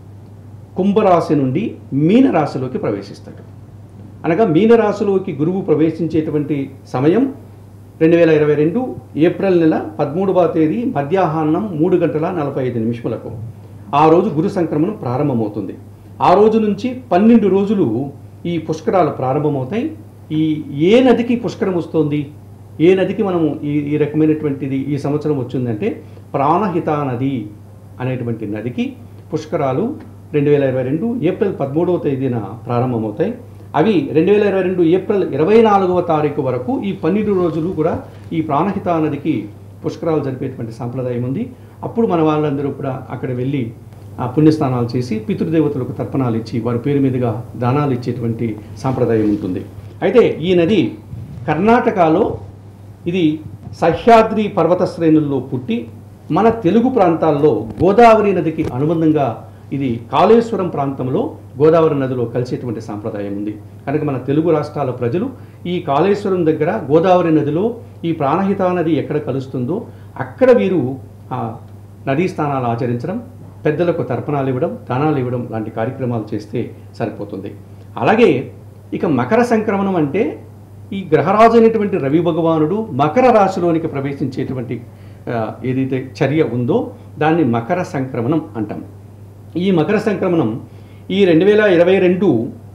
B: కుంభరాశి నుండి మీనరాశిలోకి ప్రవేశిస్తాడు. అనగా మీనరాశిలోకి గురువు ప్రవేశించేటువంటి సమయం రెండు వేల ఇరవై రెండు ఏప్రిల్ నెల పదమూడవ తేదీ మధ్యాహ్నం మూడు గంటల నలభై ఐదు నిమిషములకు ఆ రోజు గురు సంక్రమణం ప్రారంభమవుతుంది. ఆ రోజు నుంచి పన్నెండు రోజులు ఈ పుష్కరాలు ప్రారంభమవుతాయి. ఈ ఏ నదికి పుష్కరం వస్తుంది, ఏ నదికి మనము ఈ ఈ రకమైనటువంటిది ఈ సంవత్సరం వచ్చిందంటే ప్రాణహిత నది అనేటువంటి నదికి పుష్కరాలు రెండు వేల ఇరవై రెండు ఏప్రిల్ పదమూడవ తేదీన ప్రారంభమవుతాయి. అవి రెండు వేల ఇరవై రెండు ఏప్రిల్ ఇరవై నాలుగవ తారీఖు వరకు ఈ పన్నెండు రోజులు కూడా ఈ ప్రాణహిత నదికి పుష్కరాలు జరిపేటువంటి సాంప్రదాయం ఉంది. అప్పుడు మన వాళ్ళందరూ కూడా అక్కడ వెళ్ళి ఆ పుణ్యస్నానాలు చేసి పితృదేవతలకు తర్పణాలు ఇచ్చి వారి పేరు మీదుగా దానాలు ఇచ్చేటువంటి సాంప్రదాయం ఉంటుంది. అయితే ఈ నది కర్ణాటకలో ఇది సహ్యాద్రి పర్వత శ్రేణుల్లో పుట్టి మన తెలుగు ప్రాంతాల్లో గోదావరి నదికి అనుబంధంగా ఇది కాళేశ్వరం ప్రాంతంలో గోదావరి నదిలో కలిసేటువంటి సాంప్రదాయం ఉంది. కనుక మన తెలుగు రాష్ట్రాల ప్రజలు ఈ కాళేశ్వరం దగ్గర గోదావరి నదిలో ఈ ప్రాణహిత నది ఎక్కడ కలుస్తుందో అక్కడ వీరు ఆ నదీ స్నానాలు ఆచరించడం, పెద్దలకు తర్పణాలు ఇవ్వడం, దానాలు ఇవ్వడం లాంటి కార్యక్రమాలు చేస్తే సరిపోతుంది. అలాగే ఇక మకర సంక్రమణం అంటే ఈ గ్రహరాజు అయినటువంటి రవి భగవానుడు మకర రాశిలోనికి ప్రవేశించేటువంటి ఏదైతే చర్య ఉందో దాన్ని మకర సంక్రమణం అంటాం. ఈ మకర సంక్రమణం ఈ రెండు వేల ఇరవై రెండు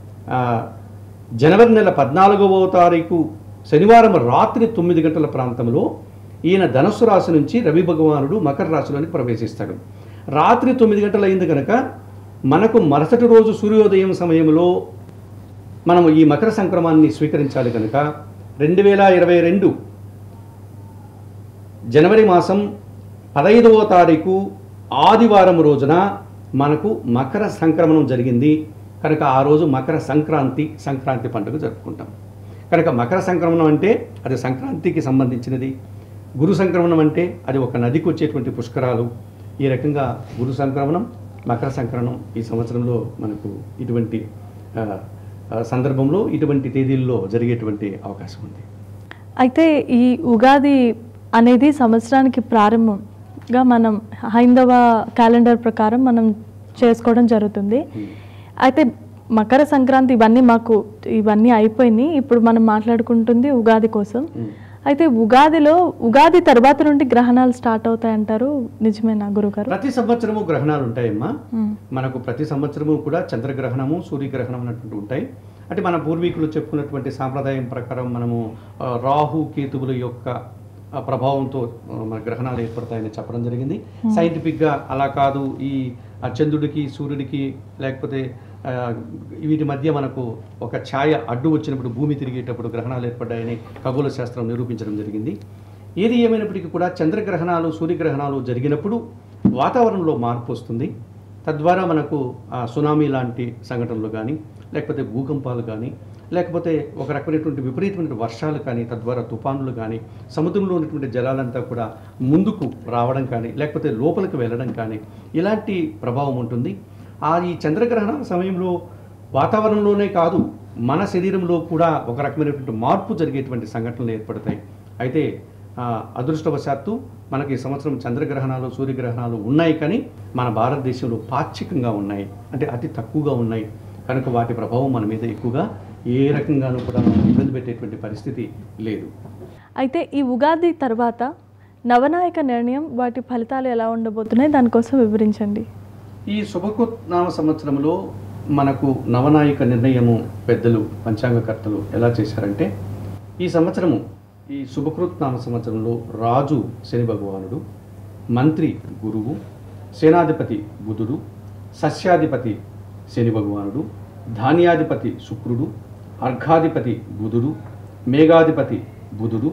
B: జనవరి నెల పద్నాలుగవ తారీఖు శనివారం రాత్రి తొమ్మిది గంటల ప్రాంతంలో ఈయన ధనుస్సు రాశి నుంచి రవి భగవానుడు మకర రాశిలోనికి ప్రవేశిస్తాడు. రాత్రి తొమ్మిది గంటలు అయింది కనుక మనకు మరుసటి రోజు సూర్యోదయం సమయంలో మనము ఈ మకర సంక్రమాన్ని స్వీకరించాలి కనుక రెండు వేల ఇరవై రెండు జనవరి మాసం పదహైదవ తారీఖు ఆదివారం రోజున మనకు మకర సంక్రమణం జరిగింది కనుక ఆ రోజు మకర సంక్రాంతి సంక్రాంతి పండుగ జరుపుకుంటాం. కనుక మకర సంక్రమణం అంటే అది సంక్రాంతికి సంబంధించినది. గురు సంక్రమణం అంటే అది ఒక నదికి వచ్చేటువంటి పుష్కరాలు. ఈ రకంగా గురు సంక్రమణం మకర సంక్రమణం ఈ సంవత్సరంలో మనకు ఇటువంటి సందర్భంలో ఇటువంటి తేదీల్లో జరిగేటువంటి అవకాశం ఉంది.
A: అయితే ఈ ఉగాది అనేది సంవత్సరానికి ప్రారంభంగా మనం హైందవ క్యాలెండర్ ప్రకారం మనం చేసుకోవడం జరుగుతుంది. అయితే మకర సంక్రాంతి ఇవన్నీ మాకు ఇవన్నీ అయిపోయినాయి. ఇప్పుడు మనం మాట్లాడుకుంటుంది ఉగాది కోసం. అయితే ఉగాదిలో ఉగాది తర్వాత నుండి గ్రహణాలు స్టార్ట్ అవుతాయి అంటారు, నిజమేనా గురుగారు?
B: ప్రతి సంవత్సరము గ్రహణాలు ఉంటాయమ్మా. మనకు ప్రతి సంవత్సరము కూడా చంద్రగ్రహణము సూర్యగ్రహణం అన్నటువంటి ఉంటాయి. అంటే మన పూర్వీకులు చెప్పుకున్నటువంటి సాంప్రదాయం ప్రకారం మనము రాహు కేతువుల యొక్క ప్రభావంతో మన గ్రహణాలు ఏర్పడతాయని చెప్పడం జరిగింది. సైంటిఫిక్గా అలా కాదు, ఈ చంద్రుడికి సూర్యుడికి లేకపోతే వీటి మధ్య మనకు ఒక ఛాయ అడ్డు వచ్చినప్పుడు భూమి తిరిగేటప్పుడు గ్రహణాలు ఏర్పడ్డాయని ఖగోళ శాస్త్రం నిరూపించడం జరిగింది. ఏది ఏమైనప్పటికీ కూడా చంద్రగ్రహణాలు సూర్యగ్రహణాలు జరిగినప్పుడు వాతావరణంలో మార్పు వస్తుంది. తద్వారా మనకు సునామీ లాంటి సంఘటనలు కానీ లేకపోతే భూకంపాలు కానీ లేకపోతే ఒక రకమైనటువంటి విపరీతమైన వర్షాలు కానీ తద్వారా తుఫానులు కానీ సముద్రంలో ఉన్నటువంటి జలాలంతా కూడా ముందుకు రావడం కానీ లేకపోతే లోపలికి వెళ్ళడం కానీ ఇలాంటి ప్రభావం ఉంటుంది. ఆ ఈ చంద్రగ్రహణ సమయంలో వాతావరణంలోనే కాదు మన శరీరంలో కూడా ఒక రకమైనటువంటి మార్పు జరిగేటువంటి సంఘటనలు ఏర్పడతాయి. అయితే ఆ, అదృష్టవశాత్తు మనకి ఈ సంవత్సరం చంద్రగ్రహణాలు సూర్యగ్రహణాలు ఉన్నాయి, కానీ మన భారతదేశంలో పాక్షికంగా ఉన్నాయి, అంటే అతి తక్కువగా ఉన్నాయి. కనుక వాటి ప్రభావం మన మీద ఎక్కువగా ఏ రకంగానూ కూడా మనం ఇబ్బంది పెట్టేటువంటి పరిస్థితి లేదు.
A: అయితే ఈ ఉగాది తర్వాత నవనాయక నిర్ణయం వాటి ఫలితాలు ఎలా ఉండబోతున్నాయి, దానికోసం వివరించండి.
B: ఈ శుభకృత్ నామ సంవత్సరంలో మనకు నవనాయక నిర్ణయము పెద్దలు పంచాంగకర్తలు ఎలా చేశారంటే, ఈ సంవత్సరము ఈ శుభకృత్ నామ సంవత్సరంలో రాజు శని భగవానుడు, మంత్రి గురువు, సేనాధిపతి బుధుడు, సస్యాధిపతి శని భగవానుడు, ధాన్యాధిపతి శుక్రుడు, అర్ఘాధిపతి బుధుడు, మేఘాధిపతి బుధుడు,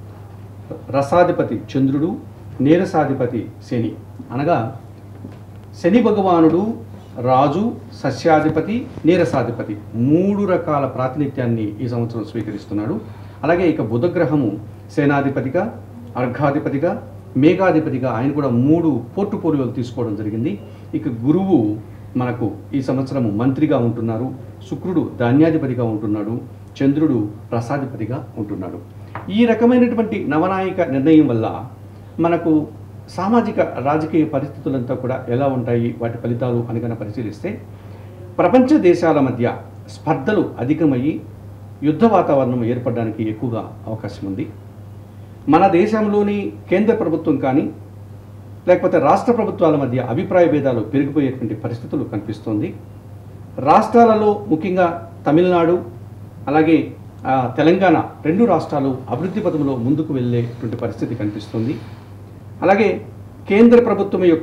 B: రసాధిపతి చంద్రుడు, నీరసాధిపతి శని. అనగా శని భగవానుడు రాజు, సస్యాధిపతి, నీరసాధిపతి మూడు రకాల ప్రాతినిధ్యాన్ని ఈ సంవత్సరం స్వీకరిస్తున్నాడు. అలాగే ఇక బుధగ్రహము సేనాధిపతిగా, అర్ఘాధిపతిగా, మేఘాధిపతిగా ఆయన కూడా మూడు పోర్టుపోలియోలు తీసుకోవడం జరిగింది. ఇక గురువు మనకు ఈ సంవత్సరము మంత్రిగా ఉంటున్నారు, శుక్రుడు ధాన్యాధిపతిగా ఉంటున్నాడు, చంద్రుడు రసాధిపతిగా ఉంటున్నాడు. ఈ రకమైనటువంటి నవనాయక నిర్ణయం వల్ల మనకు సామాజిక రాజకీయ పరిస్థితులంతా కూడా ఎలా ఉంటాయి, వాటి ఫలితాలు అని కనుక పరిశీలిస్తే, ప్రపంచ దేశాల మధ్య స్పర్ధలు అధికమయ్యి యుద్ధ వాతావరణం ఏర్పడడానికి ఎక్కువగా అవకాశం ఉంది. మన దేశంలోని కేంద్ర ప్రభుత్వం కానీ లేకపోతే రాష్ట్ర ప్రభుత్వాల మధ్య అభిప్రాయ భేదాలు పెరిగిపోయేటువంటి పరిస్థితులు కనిపిస్తుంది. రాష్ట్రాలలో ముఖ్యంగా తమిళనాడు అలాగే తెలంగాణ రెండు రాష్ట్రాలు అభివృద్ధి పథంలో ముందుకు వెళ్ళేటువంటి పరిస్థితి కనిపిస్తుంది. అలాగే కేంద్ర ప్రభుత్వం యొక్క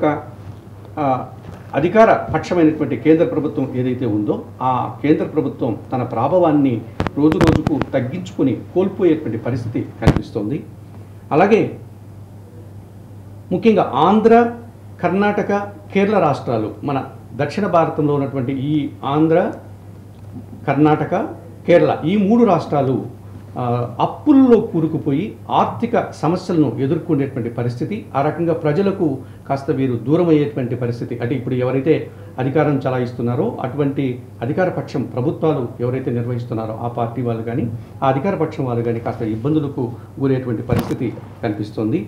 B: అధికార పక్షమైనటువంటి కేంద్ర ప్రభుత్వం ఏదైతే ఉందో ఆ కేంద్ర ప్రభుత్వం తన ప్రాభవాన్ని రోజు రోజుకు తగ్గించుకొని కోల్పోయేటువంటి పరిస్థితి కనిపిస్తోంది. అలాగే ముఖ్యంగా ఆంధ్ర, కర్ణాటక, కేరళ రాష్ట్రాలు, మన దక్షిణ భారతంలో ఉన్నటువంటి ఈ ఆంధ్ర, కర్ణాటక, కేరళ ఈ మూడు రాష్ట్రాలు అప్పుల్లో కూరుకుపోయి ఆర్థిక సమస్యలను ఎదుర్కొనేటువంటి పరిస్థితి. ఆ రకంగా ప్రజలకు కాస్త వీరు దూరం అయ్యేటువంటి పరిస్థితి. అంటే ఇప్పుడు ఎవరైతే అధికారం చలాయిస్తున్నారో అటువంటి అధికార పక్షం ప్రభుత్వాలు ఎవరైతే నిర్వహిస్తున్నారో ఆ పార్టీ వాళ్ళు కానీ ఆ అధికార పక్షం వాళ్ళు కానీ కాస్త ఇబ్బందులకు గురయ్యేటువంటి పరిస్థితి కనిపిస్తుంది.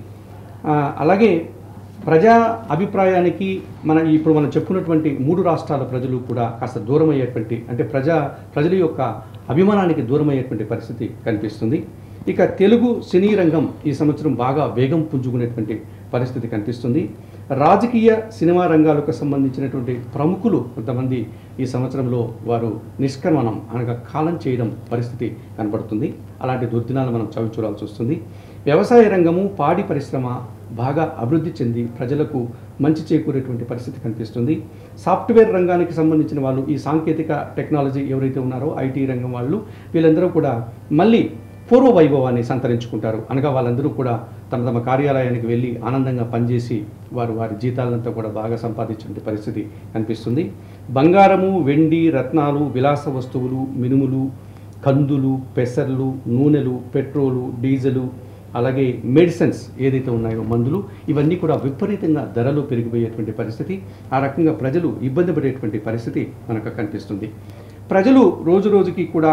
B: అలాగే ప్రజా అభిప్రాయానికి మన ఇప్పుడు మనం చెప్పుకున్నటువంటి మూడు రాష్ట్రాల ప్రజలు కూడా కాస్త దూరం అయ్యేటువంటి, అంటే ప్రజా ప్రజల యొక్క అభిమానానికి దూరం అయ్యేటువంటి పరిస్థితి కనిపిస్తుంది. ఇక తెలుగు సినీ రంగం ఈ సంవత్సరం బాగా వేగం పుంజుకునేటువంటి పరిస్థితి కనిపిస్తుంది. రాజకీయ సినిమా రంగాలకు సంబంధించినటువంటి ప్రముఖులు కొంతమంది ఈ సంవత్సరంలో వారు నిష్క్రమణం అనగా కాలం చేయడం పరిస్థితి కనబడుతుంది. అలాంటి దుర్దినాలు మనం చవి చూడాల్సి వస్తుంది. వ్యవసాయ రంగము, పాడి పరిశ్రమ బాగా అభివృద్ధి చెంది ప్రజలకు మంచి చేకూరేటువంటి పరిస్థితి కనిపిస్తుంది. సాఫ్ట్వేర్ రంగానికి సంబంధించిన వాళ్ళు, ఈ సాంకేతిక టెక్నాలజీ ఎవరైతే ఉన్నారో ఐటీ రంగం వాళ్ళు, వీళ్ళందరూ కూడా మళ్ళీ పూర్వ వైభవాన్ని సంతరించుకుంటారు. అనగా వాళ్ళందరూ కూడా తమ తమ కార్యాలయానికి వెళ్ళి ఆనందంగా పనిచేసి వారు వారి జీతాలంతా కూడా బాగా సంపాదించే పరిస్థితి కనిపిస్తుంది. బంగారము, వెండి, రత్నాలు, విలాస వస్తువులు, మినుములు, కందులు, పెసర్లు, నూనెలు, పెట్రోలు, డీజిలు, అలాగే మెడిసిన్స్ ఏదైతే ఉన్నాయో మందులు, ఇవన్నీ కూడా విపరీతంగా ధరలు పెరిగిపోయేటువంటి పరిస్థితి. ఆ రకంగా ప్రజలు ఇబ్బంది పడేటువంటి పరిస్థితి మనకు కనిపిస్తుంది. ప్రజలు రోజు రోజుకి కూడా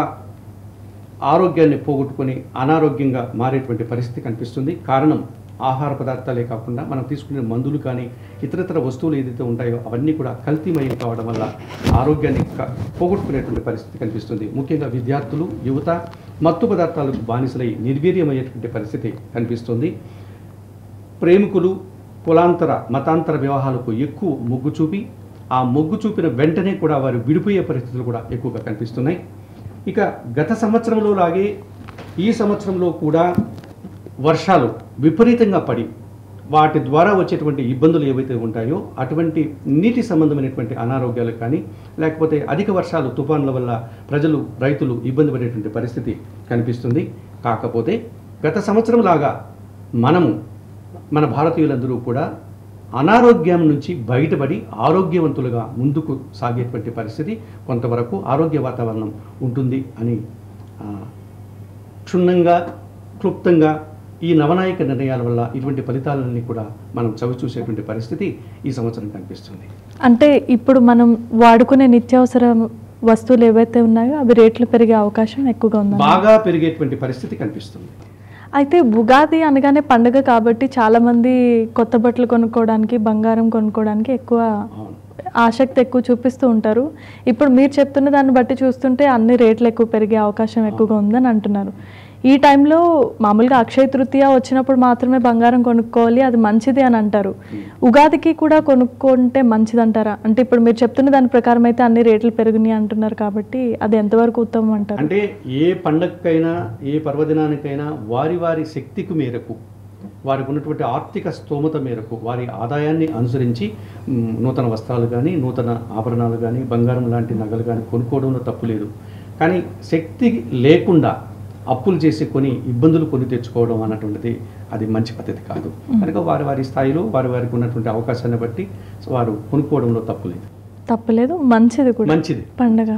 B: ఆరోగ్యాన్ని పోగొట్టుకొని అనారోగ్యంగా మారేటువంటి పరిస్థితి కనిపిస్తుంది. కారణం ఆహార పదార్థాలే కాకుండా మనం తీసుకునే మందులు కానీ ఇతరతర వస్తువులు ఏదైతే ఉంటాయో అవన్నీ కూడా కల్తీమయం కావడం వల్ల ఆరోగ్యాన్ని పోగొట్టుకునేటువంటి పరిస్థితి కనిపిస్తుంది. ముఖ్యంగా విద్యార్థులు, యువత మత్తు పదార్థాలకు బానిసలై నిర్వీర్యమయ్యేటువంటి పరిస్థితి కనిపిస్తుంది. ప్రేమికులు కులాంతర మతాంతర వివాహాలకు ఎక్కువ మొగ్గు చూపి ఆ మొగ్గు చూపిన వెంటనే కూడా వారు విడిపోయే పరిస్థితులు కూడా ఎక్కువగా కనిపిస్తున్నాయి. ఇక గత సంవత్సరంలో లాగే ఈ సంవత్సరంలో కూడా వర్షాలు విపరీతంగా పడి వాటి ద్వారా వచ్చేటువంటి ఇబ్బందులు ఏవైతే ఉంటాయో అటువంటి నీటి సంబంధమైనటువంటి అనారోగ్యాలు కానీ లేకపోతే అధిక వర్షాలు తుఫాన్ల వల్ల ప్రజలు, రైతులు ఇబ్బంది పడేటువంటి పరిస్థితి కనిపిస్తుంది. కాకపోతే గత సంవత్సరం లాగా మనము మన భారతీయులందరూ కూడా అనారోగ్యం నుంచి బయటపడి ఆరోగ్యవంతులుగా ముందుకు సాగేటువంటి పరిస్థితి, కొంతవరకు ఆరోగ్య వాతావరణం ఉంటుంది అని క్షుణ్ణంగా క్లుప్తంగా ఈ నవనాయక నిర్ణయాల వల్ల ఇటువంటి ఫలితాలన్నీ కూడా మనం చవి చూసేటువంటి పరిస్థితి ఈ సంవత్సరం కనిపిస్తుంది.
A: అంటే ఇప్పుడు మనం వాడుకునే నిత్యావసర వస్తువులు ఏవైతే ఉన్నాయో అవి రేట్లు పెరిగే అవకాశం ఎక్కువగా ఉంది,
B: బాగా పెరిగేటువంటి పరిస్థితి కనిపిస్తుంది.
A: అయితే ఉగాది అనగానే పండుగ కాబట్టి చాలామంది కొత్త బట్టలు కొనుక్కోవడానికి బంగారం కొనుక్కోవడానికి ఎక్కువ
B: అవును.
A: ఆసక్తి ఎక్కువ చూపిస్తూ ఉంటారు. ఇప్పుడు మీరు చెప్తున్న దాన్ని బట్టి చూస్తుంటే అన్ని రేట్లు ఎక్కువ పెరిగే అవకాశం ఎక్కువగా ఉందని అంటున్నారు. ఈ టైంలో మామూలుగా అక్షయ తృతీయ వచ్చినప్పుడు మాత్రమే బంగారం కొనుక్కోవాలి, అది మంచిది అని అంటారు. ఉగాదికి కూడా కొనుక్కుంటే మంచిది అంటారా? అంటే ఇప్పుడు మీరు చెప్తున్న దాని ప్రకారం అయితే అన్ని రేట్లు పెరిగినాయి అంటున్నారు కాబట్టి అది ఎంతవరకు ఉత్తమం అంటారు?
B: అంటే ఏ పండగకైనా ఏ పర్వదినానికైనా వారి వారి శక్తికి మేరకు, వారికి ఉన్నటువంటి ఆర్థిక స్తోమత మేరకు, వారి ఆదాయాన్ని అనుసరించి మ్, నూతన వస్త్రాలు కానీ నూతన ఆభరణాలు కానీ బంగారం లాంటి నగలు కానీ కొనుక్కోవడంలో తప్పు లేదు. కానీ శక్తి లేకుండా అప్పులు చేసి కొని ఇబ్బందులు కొని తెచ్చుకోవడం అన్నటువంటిది అది మంచి పద్ధతి కాదు. కనుక వారి వారి స్థాయిలో వారి వారికి ఉన్నటువంటి అవకాశాన్ని బట్టి వారు కొనుక్కోవడంలో తప్పు లేదు.
A: తప్పలేదు, మంచిది కూడా
B: మంచిది
A: పండగ.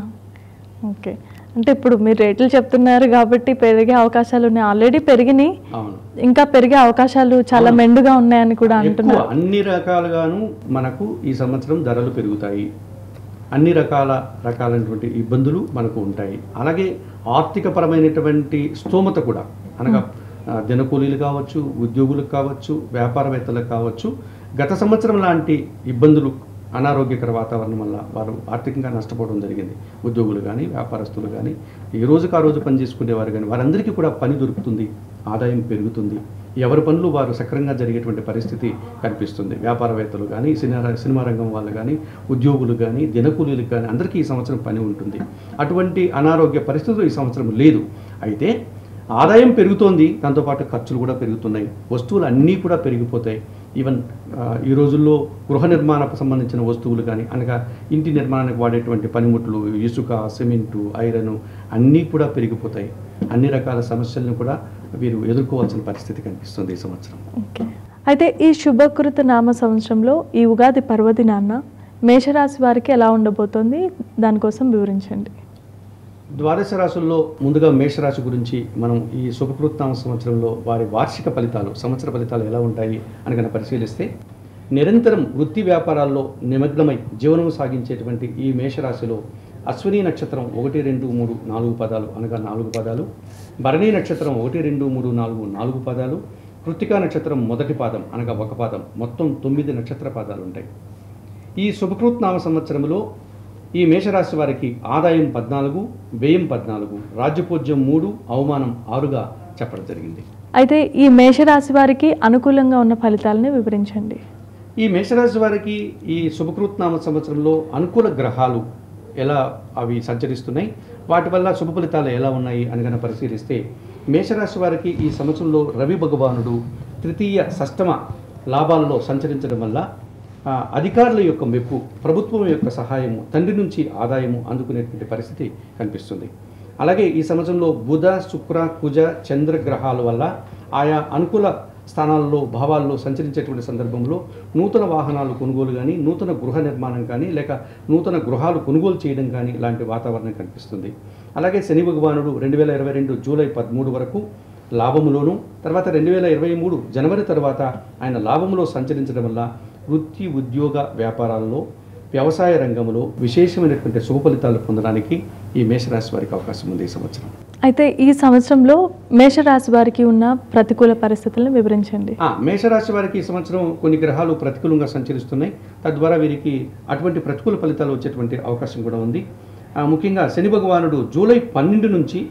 A: ఓకే, అంటే ఇప్పుడు మీరు రేట్లు చెప్తున్నారు కాబట్టి పెరిగే అవకాశాలు ఉన్నాయి, ఆల్రెడీ పెరిగినాయి,
B: అవును,
A: ఇంకా పెరిగే అవకాశాలు చాలా మెండుగా ఉన్నాయని కూడా
B: ఎక్కువ
A: అంటున్నారు.
B: అన్ని రకాలుగాను మనకు ఈ సంవత్సరం ధరలు పెరుగుతాయి, అన్ని రకాల రకాలైనటువంటి ఇబ్బందులు మనకు ఉంటాయి. అలాగే ఆర్థికపరమైనటువంటి స్తోమత కూడా, అనగా ఆ, దినకూలీలు కావచ్చు, ఉద్యోగులకు కావచ్చు, వ్యాపారవేత్తలకు కావచ్చు, గత సంవత్సరం లాంటి ఇబ్బందులు అనారోగ్యకర వాతావరణం వల్ల వారు ఆర్థికంగా నష్టపోవడం జరిగింది. ఉద్యోగులు కానీ వ్యాపారస్తులు కానీ ఈ రోజుకు ఆ రోజు పని చేసుకునేవారు కానీ వారందరికీ కూడా పని దొరుకుతుంది, ఆదాయం పెరుగుతుంది, ఎవరి పనులు వారు సక్రమంగా జరిగేటువంటి పరిస్థితి కనిపిస్తుంది. వ్యాపారవేత్తలు కానీ సినిమా సినిమా రంగం వాళ్ళు కానీ ఉద్యోగులు కానీ దినకూలీలకు కానీ అందరికీ ఈ సంవత్సరం పని ఉంటుంది. అటువంటి అనారోగ్య పరిస్థితులు ఈ సంవత్సరం లేదు. అయితే ఆదాయం పెరుగుతోంది, దాంతోపాటు ఖర్చులు కూడా పెరుగుతున్నాయి, వస్తువులు అన్నీ కూడా పెరిగిపోతాయి. ఈవెన్ ఈ రోజుల్లో గృహ నిర్మాణకు సంబంధించిన వస్తువులు కానీ, అనగా ఇంటి నిర్మాణానికి వాడేటువంటి పనిముట్లు, ఇసుక, సిమెంటు, ఐరన్ అన్నీ కూడా పెరిగిపోతాయి. అన్ని రకాల సమస్యలను కూడా వీరు ఎదుర్కోవాల్సిన పరిస్థితి కనిపిస్తుంది ఈ సంవత్సరం.
A: ఓకే, అయితే ఈ శుభకృత నామ సంవత్సరంలో ఈ ఉగాది పర్వదినాన్న మేషరాశి వారికి ఎలా ఉండబోతోంది, దానికోసం వివరించండి.
B: ద్వాదశ రాశుల్లో ముందుగా మేషరాశి గురించి మనం ఈ శుభకృత్నామ సంవత్సరంలో వారి వార్షిక ఫలితాలు, సంవత్సర ఫలితాలు ఎలా ఉంటాయి అని కనుక పరిశీలిస్తే, నిరంతరం వృత్తి వ్యాపారాల్లో నిమగ్నమై జీవనం సాగించేటువంటి ఈ మేషరాశిలో అశ్విని నక్షత్రం ఒకటి రెండు మూడు నాలుగు పదాలు అనగా నాలుగు పదాలు, భరణి నక్షత్రం ఒకటి రెండు మూడు నాలుగు నాలుగు పదాలు, కృత్తికా నక్షత్రం మొదటి పాదం అనగా ఒక పాదం, మొత్తం తొమ్మిది నక్షత్ర పాదాలు ఉంటాయి. ఈ శుభకృత్నామ సంవత్సరంలో ఈ మేషరాశి వారికి ఆదాయం పద్నాలుగు, వ్యయం పద్నాలుగు, రాజ్యపూజ్యం మూడు, అవమానం ఆరుగా చెప్పడం జరిగింది.
A: అయితే ఈ మేషరాశి వారికి అనుకూలంగా ఉన్న ఫలితాలని వివరించండి.
B: ఈ మేషరాశి వారికి ఈ శుభకృత్నామ సంవత్సరంలో అనుకూల గ్రహాలు ఎలా అవి సంచరిస్తున్నాయి, వాటి వల్ల శుభ ఫలితాలు ఎలా ఉన్నాయి అని కనుక పరిశీలిస్తే, మేషరాశి వారికి ఈ సంవత్సరంలో రవి భగవానుడు తృతీయ షష్టమ లాభాలలో సంచరించడం వల్ల అధికారుల యొక్క మెప్పు, ప్రభుత్వం యొక్క సహాయము, తండ్రి నుంచి ఆదాయము అందుకునేటువంటి పరిస్థితి కనిపిస్తుంది. అలాగే ఈ సంవత్సరంలో బుధ, శుక్ర, కుజ, చంద్ర గ్రహాల వల్ల ఆయా అనుకూల స్థానాల్లో భావాల్లో సంచరించేటువంటి సందర్భంలో నూతన వాహనాలు కొనుగోలు కానీ, నూతన గృహ నిర్మాణం కానీ, లేక నూతన గృహాలు కొనుగోలు చేయడం కానీ ఇలాంటి వాతావరణం కనిపిస్తుంది. అలాగే శని భగవానుడు రెండు వేల ఇరవై రెండు జూలై పదమూడు వరకు లాభములోను, తర్వాత రెండు వేల ఇరవై మూడు జనవరి తర్వాత ఆయన లాభములో సంచరించడం వల్ల వృత్తి, ఉద్యోగ, వ్యాపారాల్లో, వ్యవసాయ రంగంలో విశేషమైనటువంటి శుభ ఫలితాలు పొందడానికి ఈ మేషరాశి వారికి అవకాశం ఉంది ఈ సంవత్సరం.
A: అయితే ఈ సంవత్సరంలో మేషరాశి వారికి ఉన్న ప్రతికూల పరిస్థితులను వివరించండి.
B: మేషరాశి వారికి ఈ సంవత్సరం కొన్ని గ్రహాలు ప్రతికూలంగా సంచరిస్తున్నాయి, తద్వారా వీరికి అటువంటి ప్రతికూల ఫలితాలు వచ్చేటువంటి అవకాశం కూడా ఉంది. ముఖ్యంగా శని భగవానుడు జూలై పన్నెండు నుంచి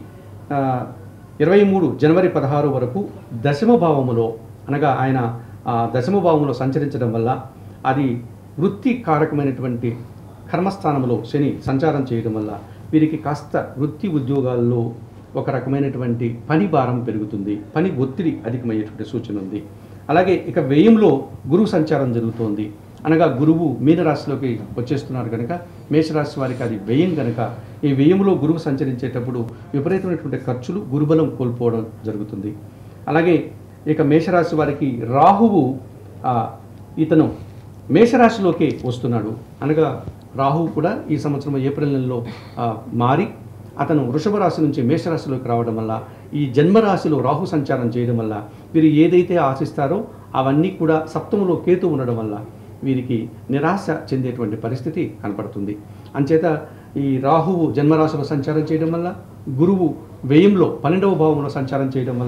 B: ఇరవై మూడు జనవరి పదహారు వరకు దశమ భావములో, అనగా ఆయన దశమ భావంలో సంచరించడం వల్ల అది వృత్తి కారకమైనటువంటి కర్మస్థానంలో శని సంచారం చేయడం వల్ల వీరికి కాస్త వృత్తి ఉద్యోగాల్లో ఒక రకమైనటువంటి పని భారం పెరుగుతుంది, పని ఒత్తిడి అధికమయ్యేటువంటి సూచన ఉంది. అలాగే ఇక వ్యయంలో గురువు సంచారం జరుగుతోంది, అనగా గురువు మీనరాశిలోకి వచ్చేస్తున్నారు కనుక మేషరాశి వారికి అది వ్యయం కనుక ఈ వ్యయంలో గురువు సంచరించేటప్పుడు విపరీతమైనటువంటి ఖర్చులు, గురుబలం కోల్పోవడం జరుగుతుంది. అలాగే ఇక మేషరాశి వారికి రాహువు ఇతను మేషరాశిలోకి వస్తున్నాడు, అనగా రాహువు కూడా ఈ సంవత్సరం ఏప్రిల్ నెలలో మారి అతను వృషభ రాశి నుంచి మేషరాశిలోకి రావడం వల్ల, ఈ జన్మరాశిలో రాహు సంచారం చేయడం వల్ల వీరు ఏదైతే ఆశిస్తారో అవన్నీ కూడా సప్తములో కేతు ఉండడం వల్ల వీరికి నిరాశ చెందేటువంటి పరిస్థితి కనపడుతుంది. అంచేత ఈ రాహువు జన్మరాశిలో సంచారం చేయడం వల్ల, గురువు వ్యయంలో పన్నెండవ భావంలో సంచారం చేయడం వల్ల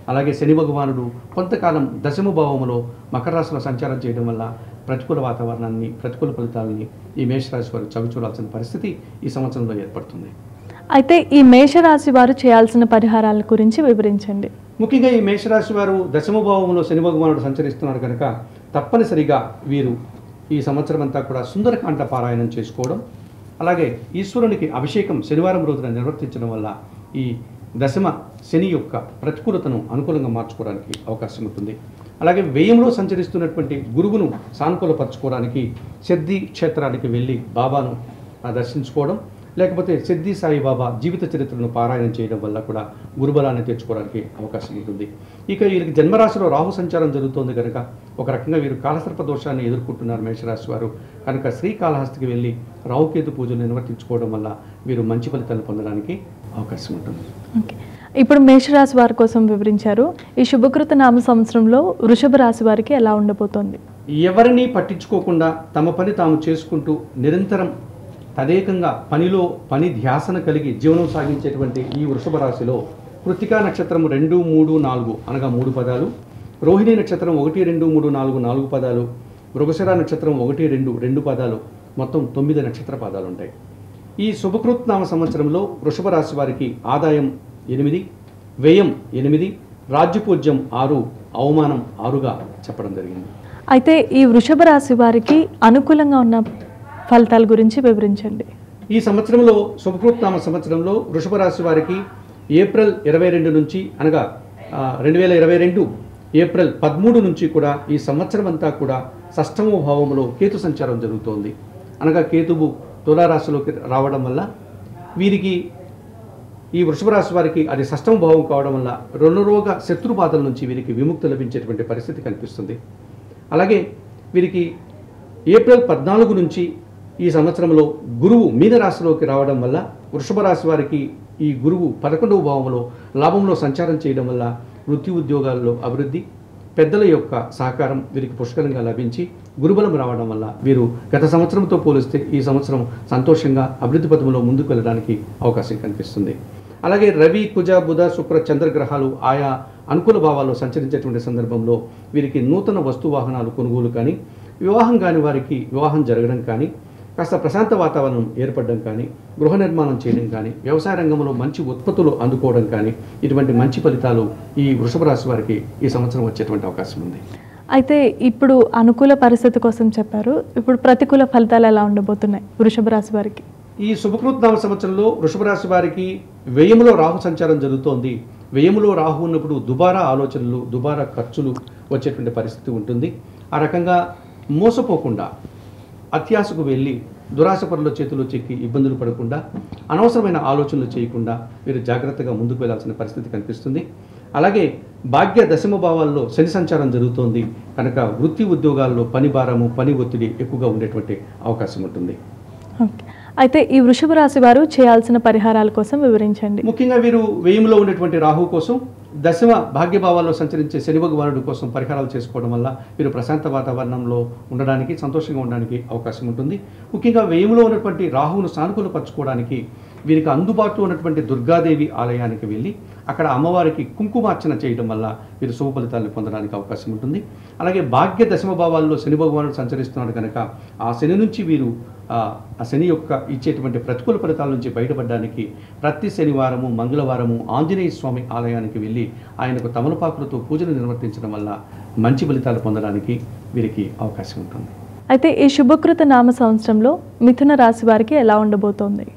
B: అలాగే శని భగవానుడు కొంతకాలం దశమ భావములో మకర రాశిలో సంచారం చేయడం వల్ల ప్రతికూల వాతావరణాన్ని ప్రతికూల ఫలితాలని ఈ మేషరాశి వారు చవిచూడాల్సిన పరిస్థితి ఈ సంవత్సరంలో ఏర్పడుతుంది.
A: అయితే ఈ మేషరాశి వారు చేయాల్సిన పరిహారాల గురించి వివరించండి.
B: ముఖ్యంగా ఈ మేషరాశి వారు దశమ భావంలో శని భగవానుడు సంచరిస్తున్నారు కనుక తప్పనిసరిగా వీరు ఈ సంవత్సరం అంతా కూడా సుందరకాండ పారాయణం చేసుకోవడం, అలాగే ఈశ్వరునికి అభిషేకం శనివారం రోజున నిర్వర్తించడం వల్ల ఈ దశమ శని యొక్క ప్రతికూలతను అనుకూలంగా మార్చుకోవడానికి అవకాశం ఉంటుంది. అలాగే వ్యయంలో సంచరిస్తున్నటువంటి గురువును సానుకూలపరచుకోవడానికి సిద్ధి క్షేత్రానికి వెళ్ళి బాబాను దర్శించుకోవడం, లేకపోతే సిద్ధి సాయిబాబా జీవిత చరిత్రను పారాయణం చేయడం వల్ల కూడా గురుబలాన్ని తెచ్చుకోవడానికి అవకాశం ఉంటుంది. ఇక వీరికి జన్మరాశిలో రాహు సంచారం జరుగుతోంది కనుక ఒక రకంగా వీరు కాలసర్ప దోషాన్ని ఎదుర్కొంటున్నారు మేషరాశి వారు కనుక శ్రీకాళహస్తికి వెళ్ళి రాహుకేతు పూజలు నిర్వర్తించుకోవడం వల్ల వీరు మంచి ఫలితాలు పొందడానికి అవకాశం ఉంటుంది.
A: ఓకే, ఇప్పుడు మేషరాశి వారి కోసం వివరించారు. ఈ శుభకృత నామ సంవత్సరంలో వృషభ రాశి వారికి ఎలా ఉండబోతోంది?
B: ఎవరిని పట్టించుకోకుండా తమ పని తాము చేసుకుంటూ నిరంతరం తదేకంగా పనిలో పని ధ్యాసన కలిగి జీవనం సాగించేటువంటి ఈ వృషభ రాశిలో కృత్తికా నక్షత్రం రెండు మూడు నాలుగు అనగా మూడు పదాలు, రోహిణి నక్షత్రం ఒకటి రెండు మూడు నాలుగు నాలుగు పదాలు, మృగశిర నక్షత్రం ఒకటి రెండు రెండు పదాలు, మొత్తం తొమ్మిది నక్షత్ర పదాలు ఉంటాయి. ఈ శుభకృత్ నామ సంవత్సరంలో వృషభ రాశి వారికి ఆదాయం ఎనిమిది, వ్యయం ఎనిమిది, రాజ్యపూజ్యం ఆరు, అవమానం ఆరుగా చెప్పడం జరిగింది.
A: అయితే ఈ వృషభ రాశి వారికి అనుకూలంగా ఉన్న ఫలితాల గురించి వివరించండి.
B: ఈ సంవత్సరంలో శుభకృత్ నామ సంవత్సరంలో వృషభ రాశి వారికి ఏప్రిల్ ఇరవై రెండు నుంచి అనగా రెండు వేల ఇరవై రెండు ఏప్రిల్ పదమూడు నుంచి కూడా ఈ సంవత్సరం అంతా కూడా షష్టమ భావంలో కేతు సంచారం జరుగుతోంది. అనగా కేతువు తులారాశిలోకి రావడం వల్ల వీరికి ఈ వృషభ రాశి వారికి అది షష్టమ భావం కావడం వల్ల రుణరోగ శత్రుబాధల నుంచి వీరికి విముక్తి లభించేటువంటి పరిస్థితి కనిపిస్తుంది. అలాగే వీరికి ఏప్రిల్ పద్నాలుగు నుంచి ఈ సంవత్సరంలో గురువు మీనరాశిలోకి రావడం వల్ల వృషభ రాశి వారికి ఈ గురువు పదకొండవ భావంలో లాభంలో సంచారం చేయడం వల్ల వృత్తి ఉద్యోగాల్లో అభివృద్ధి, పెద్దల యొక్క సహకారం వీరికి పుష్కలంగా లభించి గురుబలం రావడం వల్ల వీరు గత సంవత్సరంతో పోలిస్తే ఈ సంవత్సరం సంతోషంగా అభివృద్ధి పథంలో ముందుకు వెళ్ళడానికి అవకాశం కనిపిస్తుంది. అలాగే రవి, కుజ, బుధ, శుక్ర, చంద్రగ్రహాలు ఆయా అనుకూల భావాల్లో సంచరించేటువంటి సందర్భంలో వీరికి నూతన వస్తు వాహనాలు కొనుగోలు కానీ, వివాహం కాని వారికి వివాహం జరగడం కానీ, కాస్త ప్రశాంత వాతావరణం ఏర్పడడం కానీ, గృహ నిర్మాణం చేయడం కానీ, వ్యవసాయ రంగంలో మంచి ఉత్పత్తులు అందుకోవడం కానీ ఇటువంటి మంచి ఫలితాలు ఈ వృషభ రాశి వారికి ఈ సంవత్సరం వచ్చేటువంటి అవకాశం ఉంది.
A: అయితే ఇప్పుడు అనుకూల పరిస్థితి కోసం చెప్పారు, ఇప్పుడు ప్రతికూల ఫలితాలు ఎలా ఉండబోతున్నాయి వృషభ రాశి వారికి?
B: ఈ శుభకృత్ నామ సంవత్సరంలో వృషభ రాశి వారికి వ్యయములో రాహు సంచారం జరుగుతోంది. వ్యయములో రాహు ఉన్నప్పుడు దుబారా ఆలోచనలు, దుబారా ఖర్చులు వచ్చేటువంటి పరిస్థితి ఉంటుంది. ఆ రకంగా మోసపోకుండా అత్యాశకు వెళ్ళి దురాశ పనుల చేతిలో చెక్కి ఇబ్బందులు పడకుండా అనవసరమైన ఆలోచనలు చేయకుండా మీరు జాగ్రత్తగా ముందుకు వెళ్లాల్సిన పరిస్థితి కనిపిస్తుంది. అలాగే భాగ్య దశమ భావాల్లో శని సంచారం జరుగుతోంది కనుక వృత్తి ఉద్యోగాల్లో పని భారము, పని ఒత్తిడి ఎక్కువగా ఉండేటువంటి అవకాశం ఉంటుంది.
A: ఓకే, అయితే ఈ వృషభ రాశి వారు చేయాల్సిన పరిహారాల కోసం వివరించండి.
B: ముఖ్యంగా వీరు వ్యయంలో ఉండేటువంటి రాహు కోసం, దశమ భాగ్యభావాల్లో సంచరించే శని భగవానుడి కోసం పరిహారాలు చేసుకోవడం వల్ల వీరు ప్రశాంత వాతావరణంలో ఉండడానికి, సంతోషంగా ఉండడానికి అవకాశం ఉంటుంది. ముఖ్యంగా వ్యయంలో ఉన్నటువంటి రాహువును సానుకూలపరచుకోవడానికి వీరికి అందుబాటులో ఉన్నటువంటి దుర్గాదేవి ఆలయానికి వెళ్ళి అక్కడ అమ్మవారికి కుంకుమార్చన చేయడం వల్ల వీరు శుభ ఫలితాలను పొందడానికి అవకాశం ఉంటుంది. అలాగే భాగ్య దశమ భావాల్లో శని భగవానుడు సంచరిస్తున్నాడు కనుక ఆ శని నుంచి వీరు ఆ శని యొక్క ఇచ్చేటువంటి ప్రతికూల ఫలితాల నుంచి బయటపడడానికి ప్రతి శనివారము, మంగళవారము ఆంజనేయ స్వామి ఆలయానికి వెళ్ళి ఆయనకు తమలపాకులతో పూజలు నిర్వర్తించడం వల్ల మంచి ఫలితాలు పొందడానికి వీరికి అవకాశం ఉంటుంది.
A: అయితే ఈ శుభకృత నామ సంవత్సరంలో మిథున రాశి వారికి ఎలా ఉండబోతోంది?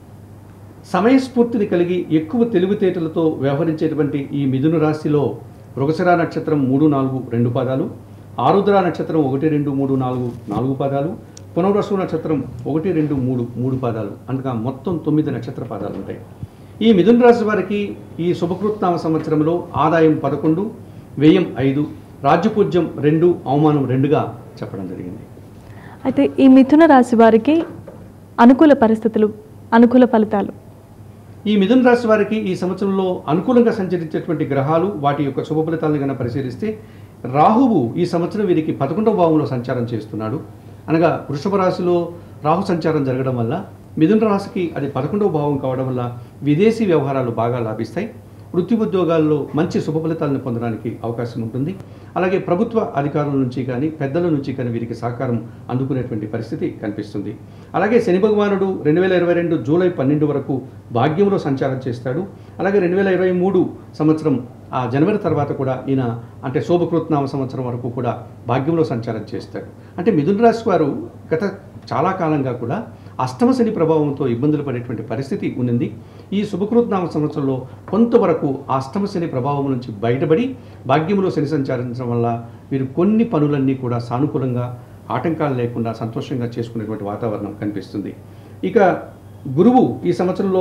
B: సమయస్ఫూర్తిని కలిగి ఎక్కువ తెలివితేటలతో వ్యవహరించేటువంటి ఈ మిథున రాశిలో మృగశిర నక్షత్రం మూడు నాలుగు రెండు పాదాలు, ఆరుద్ర నక్షత్రం ఒకటి రెండు మూడు నాలుగు నాలుగు పాదాలు, పునర్వసు నక్షత్రం ఒకటి రెండు మూడు మూడు పాదాలు అనగా మొత్తం తొమ్మిది నక్షత్ర పాదాలు ఉంటాయి. ఈ మిథున రాశి వారికి ఈ శుభకృత్నామ సంవత్సరంలో ఆదాయం పదకొండు, వ్యయం ఐదు, రాజ్యపూజ్యం రెండు, అవమానం రెండుగా చెప్పడం జరిగింది.
A: అయితే ఈ మిథున రాశి వారికి అనుకూల పరిస్థితులు, అనుకూల ఫలితాలు.
B: ఈ మిథున రాశి వారికి ఈ సంవత్సరంలో అనుకూలంగా సంచరించేటువంటి గ్రహాలు వాటి యొక్క శుభ ఫలితాలను కనుక పరిశీలిస్తే రాహువు ఈ సంవత్సరం వీరికి పదకొండవ భావంలో సంచారం చేస్తున్నాడు. అనగా వృషభ రాశిలో రాహు సంచారం జరగడం వల్ల మిథున రాశికి అది పదకొండవ భావం కావడం వల్ల విదేశీ వ్యవహారాలు బాగా లాభిస్తాయి. వృత్తి ఉద్యోగాల్లో మంచి శుభ ఫలితాలను పొందడానికి అవకాశం ఉంటుంది. అలాగే ప్రభుత్వ అధికారుల నుంచి కానీ పెద్దల నుంచి కానీ వీరికి సహకారం అందుకునేటువంటి పరిస్థితి కనిపిస్తుంది. అలాగే శని భగవానుడు రెండు వేల ఇరవై రెండు జూలై పన్నెండు వరకు భాగ్యంలో సంచారం చేస్తాడు. అలాగే రెండు వేల ఇరవై మూడు సంవత్సరం ఆ జనవరి తర్వాత కూడా ఈయన అంటే శోభకృత్నామ సంవత్సరం వరకు కూడా భాగ్యంలో సంచారం చేస్తాడు. అంటే మిథున రాశి వారు గత చాలా కాలంగా కూడా అష్టమ శని ప్రభావంతో ఇబ్బందులు పడేటువంటి పరిస్థితి ఉన్నది. ఈ శుభకృత్నామ సంవత్సరంలో కొంతవరకు ఆ అష్టమ శని ప్రభావం నుంచి బయటపడి భాగ్యంలో శని సంచరించడం వల్ల వీరు కొన్ని పనులన్నీ కూడా సానుకూలంగా ఆటంకాలు లేకుండా సంతోషంగా చేసుకునేటువంటి వాతావరణం కనిపిస్తుంది. ఇక గురువు ఈ సంవత్సరంలో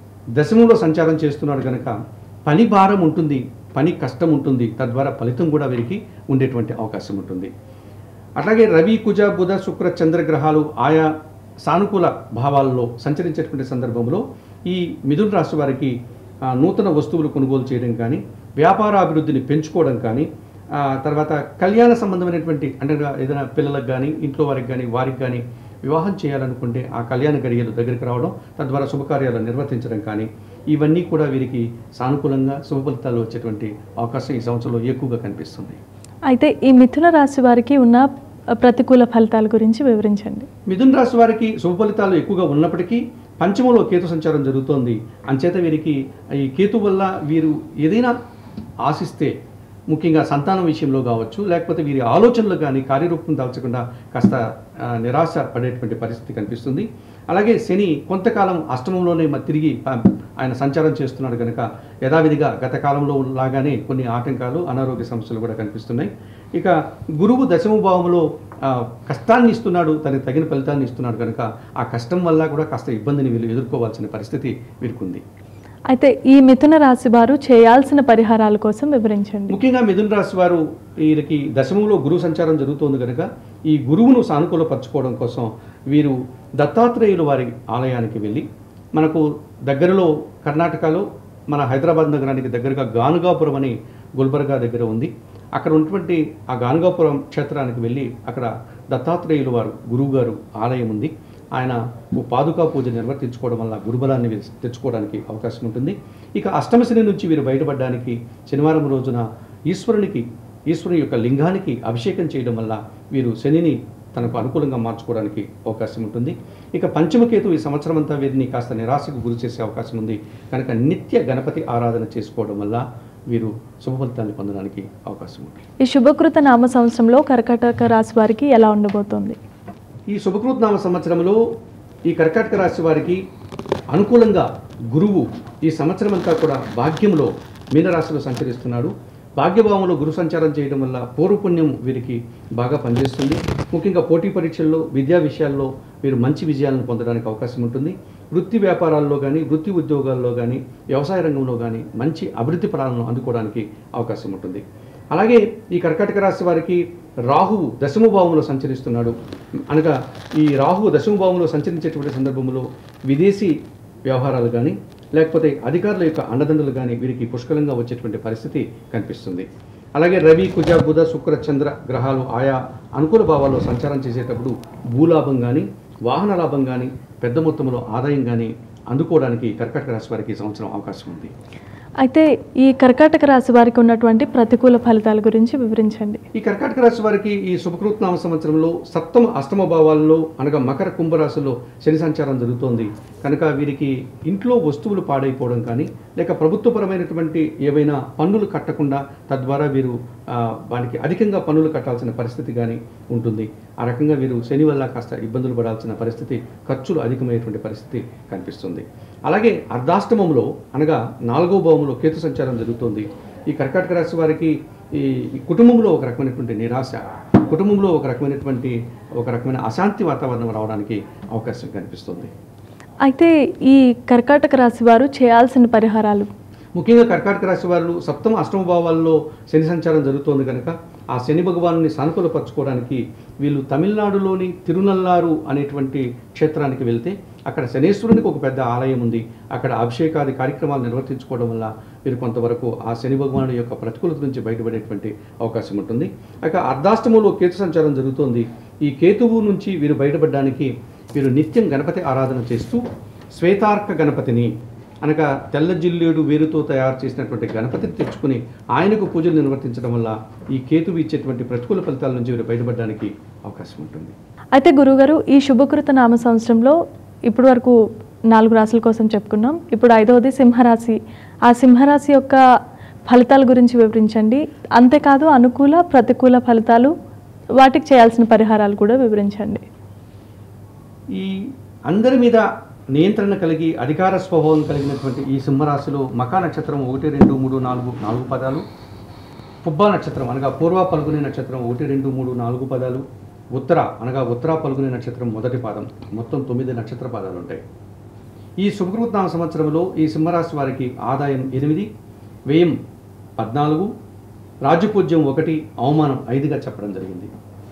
B: దశమంలో సంచారం చేస్తున్నాడు కనుక పని భారం ఉంటుంది, పని కష్టం ఉంటుంది, తద్వారా ఫలితం కూడా వీరికి ఉండేటువంటి అవకాశం ఉంటుంది. అట్లాగే రవి కుజ బుధ శుక్ర చంద్ర గ్రహాలు ఆయా సానుకూల భావాల్లో సంచరించేటువంటి సందర్భంలో ఈ మిథున రాశి వారికి నూతన వస్తువులు కొనుగోలు చేయడం కానీ, వ్యాపార అభివృద్ధిని పెంచుకోవడం కానీ, తర్వాత కళ్యాణ సంబంధమైనటువంటి అంటే ఏదైనా పిల్లలకు కానీ ఇంట్లో వారికి కానీ వారికి కానీ వివాహం చేయాలనుకుంటే ఆ కళ్యాణ గడియలు దగ్గరికి రావడం, తద్వారా శుభకార్యాలు నిర్వర్తించడం కానీ ఇవన్నీ కూడా వీరికి సానుకూలంగా శుభ ఫలితాలు వచ్చేటువంటి అవకాశం ఈ సంవత్సరంలో ఎక్కువగా కనిపిస్తుంది.
A: అయితే ఈ మిథున రాశి వారికి ఉన్న ప్రతికూల ఫలితాల గురించి వివరించండి.
B: మిథున రాశి వారికి శుభ ఫలితాలు ఎక్కువగా ఉన్నప్పటికీ పంచమంలో కేతు సంచారం జరుగుతోంది. అంచేత వీరికి ఈ కేతు వల్ల వీరు ఏదైనా ఆశిస్తే ముఖ్యంగా సంతానం విషయంలో కావచ్చు, లేకపోతే వీరి ఆలోచనలు కానీ కార్యరూపం దాల్చకుండా కాస్త నిరాశ పడేటువంటి పరిస్థితి కనిపిస్తుంది. అలాగే శని కొంతకాలం అష్టమంలోనే తిరిగి ఆయన సంచారం చేస్తున్నాడు కనుక యథావిధిగా గత కాలంలో లాగానే కొన్ని ఆటంకాలు అనారోగ్య సమస్యలు కూడా కనిపిస్తున్నాయి. ఇక గురువు దశమ భావంలో కష్టాన్ని ఇస్తున్నాడు, తనకి తగిన ఫలితాన్ని ఇస్తున్నాడు కనుక ఆ కష్టం వల్ల కూడా కాస్త ఇబ్బందిని వీళ్ళు ఎదుర్కోవాల్సిన పరిస్థితి వీరికి.
A: అయితే ఈ మిథున రాశి వారు చేయాల్సిన పరిహారాల కోసం వివరించండి.
B: ముఖ్యంగా మిథున రాశి వారు వీరికి దశమంలో గురువు సంచారం జరుగుతోంది కనుక ఈ గురువును సానుకూలపరచుకోవడం కోసం వీరు దత్తాత్రేయుల వారి ఆలయానికి వెళ్ళి, మనకు దగ్గరలో కర్ణాటకలో మన హైదరాబాద్ నగరానికి దగ్గరగా గానుగాపురం అని గుల్బర్గా దగ్గర ఉంది. అక్కడ ఉన్నటువంటి ఆ గానుగాపురం క్షేత్రానికి వెళ్ళి అక్కడ దత్తాత్రేయుల వారు గురువు గారు ఆలయం ఉంది. ఆయన పాదుకా పూజ నిర్వర్తించుకోవడం వల్ల గురుబలాన్ని తెచ్చుకోవడానికి అవకాశం ఉంటుంది. ఇక అష్టమ శని నుంచి వీరు బయటపడడానికి శనివారం రోజున ఈశ్వరునికి ఈశ్వరుని యొక్క లింగానికి అభిషేకం చేయడం వల్ల వీరు శనిని తనకు అనుకూలంగా మార్చుకోవడానికి అవకాశం ఉంటుంది. ఇక పంచమకేతు ఈ సంవత్సరం అంతా వీరిని కాస్త నిరాశకు గురి చేసే అవకాశం ఉంది కనుక నిత్య గణపతి ఆరాధన చేసుకోవడం వల్ల వీరు శుభ ఫలితాన్ని పొందడానికి అవకాశం ఉంది.
A: ఈ శుభకృత నామ సంవత్సరంలో కర్కాటక రాశి వారికి ఎలా ఉండబోతోంది?
B: ఈ శుభకృత నామ సంవత్సరంలో ఈ కర్కాటక రాశి వారికి అనుకూలంగా గురువు ఈ సంవత్సరం అంతా కూడా భాగ్యంలో మీనరాశిలో సంచరిస్తున్నాడు. భాగ్యభావంలో గురు సంచారం చేయడం వల్ల పూర్వపుణ్యం వీరికి బాగా పనిచేస్తుంది. ముఖ్యంగా పోటీ పరీక్షల్లో విద్యా విషయాల్లో వీరు మంచి విజయాలను పొందడానికి అవకాశం ఉంటుంది. వృత్తి వ్యాపారాల్లో కానీ వృత్తి ఉద్యోగాల్లో కానీ వ్యవసాయ రంగంలో కానీ మంచి అభివృద్ధి ఫలాలను అందుకోవడానికి అవకాశం ఉంటుంది. అలాగే ఈ కర్కాటక రాశి వారికి రాహువు దశమ భావంలో సంచరిస్తున్నాడు. అనగా ఈ రాహువు దశమ భావంలో సంచరించేటువంటి సందర్భంలో విదేశీ వ్యవహారాలు కానీ లేకపోతే అధికారుల యొక్క అండదండలు కానీ వీరికి పుష్కలంగా వచ్చేటువంటి పరిస్థితి కనిపిస్తుంది. అలాగే రవి కుజ బుధ శుక్ర చంద్ర గ్రహాలు ఆయా అనుకూల భావాల్లో సంచారం చేసేటప్పుడు భూలాభం కానీ వాహన లాభం కానీ పెద్ద మొత్తంలో ఆదాయం కానీ అందుకోవడానికి కర్కాటక రాశి వారికి ఈ సంవత్సరం అవకాశం ఉంది.
A: అయితే ఈ కర్కాటక రాశి వారికి ఉన్నటువంటి ప్రతికూల ఫలితాల గురించి వివరించండి.
B: ఈ కర్కాటక రాశి వారికి ఈ శుభకృత్నామ సంవత్సరంలో సప్తమ అష్టమ భావాల్లో అనగా మకర కుంభరాశిలో శని సంచారం జరుగుతోంది కనుక వీరికి ఇంట్లో వస్తువులు పాడైపోవడం కానీ లేక ప్రభుత్వపరమైనటువంటి ఏవైనా పన్నులు కట్టకుండా తద్వారా వీరు వారికి అధికంగా పన్నులు కట్టాల్సిన పరిస్థితి కానీ ఉంటుంది. ఆ రకంగా వీరు శని వల్ల కాస్త ఇబ్బందులు పడాల్సిన పరిస్థితి, ఖర్చులు అధికమైనటువంటి పరిస్థితి కనిపిస్తుంది. అలాగే అర్ధాష్టమంలో అనగా నాలుగో భావంలో కేతు సంచారం జరుగుతుంది. ఈ కర్కాటక రాశి వారికి ఈ కుటుంబంలో ఒక రకమైనటువంటి నిరాశ, కుటుంబంలో ఒక రకమైనటువంటి ఒక రకమైన అశాంతి వాతావరణం రావడానికి అవకాశం కనిపిస్తుంది.
A: అయితే ఈ కర్కాటక రాశి వారు చేయాల్సిన పరిహారాలు
B: ముఖ్యంగా కర్కాటక రాశి వారు సప్తమ అష్టమ భావాల్లో శని సంచారం జరుగుతోంది కనుక ఆ శని భగవాను సానుకూలపరచుకోవడానికి వీళ్ళు తమిళనాడులోని తిరునల్లారు అనేటువంటి క్షేత్రానికి వెళ్తే అక్కడ శనేశ్వరునికి ఒక పెద్ద ఆలయం ఉంది. అక్కడ అభిషేకాది కార్యక్రమాలు నిర్వర్తించుకోవడం వల్ల వీరు కొంతవరకు ఆ శని భగవాను యొక్క ప్రతికూలత నుంచి బయటపడేటువంటి అవకాశం ఉంటుంది. ఇక అర్ధాష్టమంలో కేతు సంచారం జరుగుతోంది. ఈ కేతువు నుంచి వీరు బయటపడడానికి వీరు నిత్యం గణపతి ఆరాధన చేస్తూ శ్వేతార్క గణపతిని అనగా తెల్ల జిల్లేడు వేరుతో తయారు చేసినటువంటి గణపతిని తెచ్చుకుని ఆయనకు పూజలు నిర్వర్తించడం వల్ల ఈ కేతువు ఇచ్చేటువంటి ప్రతికూల ఫలితాల నుంచి వీరు బయటపడడానికి అవకాశం ఉంటుంది.
A: అయితే గురుగారు, ఈ శుభకృత నామ సంవత్సరంలో ఇప్పటి వరకు నాలుగు రాశుల కోసం చెప్పుకున్నాం. ఇప్పుడు ఐదవది సింహరాశి. ఆ సింహరాశి యొక్క ఫలితాల గురించి వివరించండి. అంతేకాదు అనుకూల ప్రతికూల ఫలితాలు, వాటికి చేయాల్సిన పరిహారాలు కూడా వివరించండి.
B: ఈ అందరి మీద నియంత్రణ కలిగి అధికార స్వభావం కలిగినటువంటి ఈ సింహరాశిలో మకా నక్షత్రం ఒకటి రెండు మూడు నాలుగు నాలుగు పదాలు, పుబ్బా నక్షత్రం అనగా పూర్వ పల్గుని నక్షత్రం ఒకటి రెండు మూడు నాలుగు పదాలు, ఉత్తర అనగా ఉత్తర పల్గుని నక్షత్రం మొదటి పాదం, మొత్తం తొమ్మిది నక్షత్ర పాదాలు ఉంటాయి. ఈ శుభకృతనామ సంవత్సరంలో ఈ సింహరాశి వారికి ఆదాయం ఎనిమిది, వ్యయం పద్నాలుగు, రాజ్యపూజ్యం ఒకటి, అవమానం ఐదుగా చెప్పడం జరిగింది.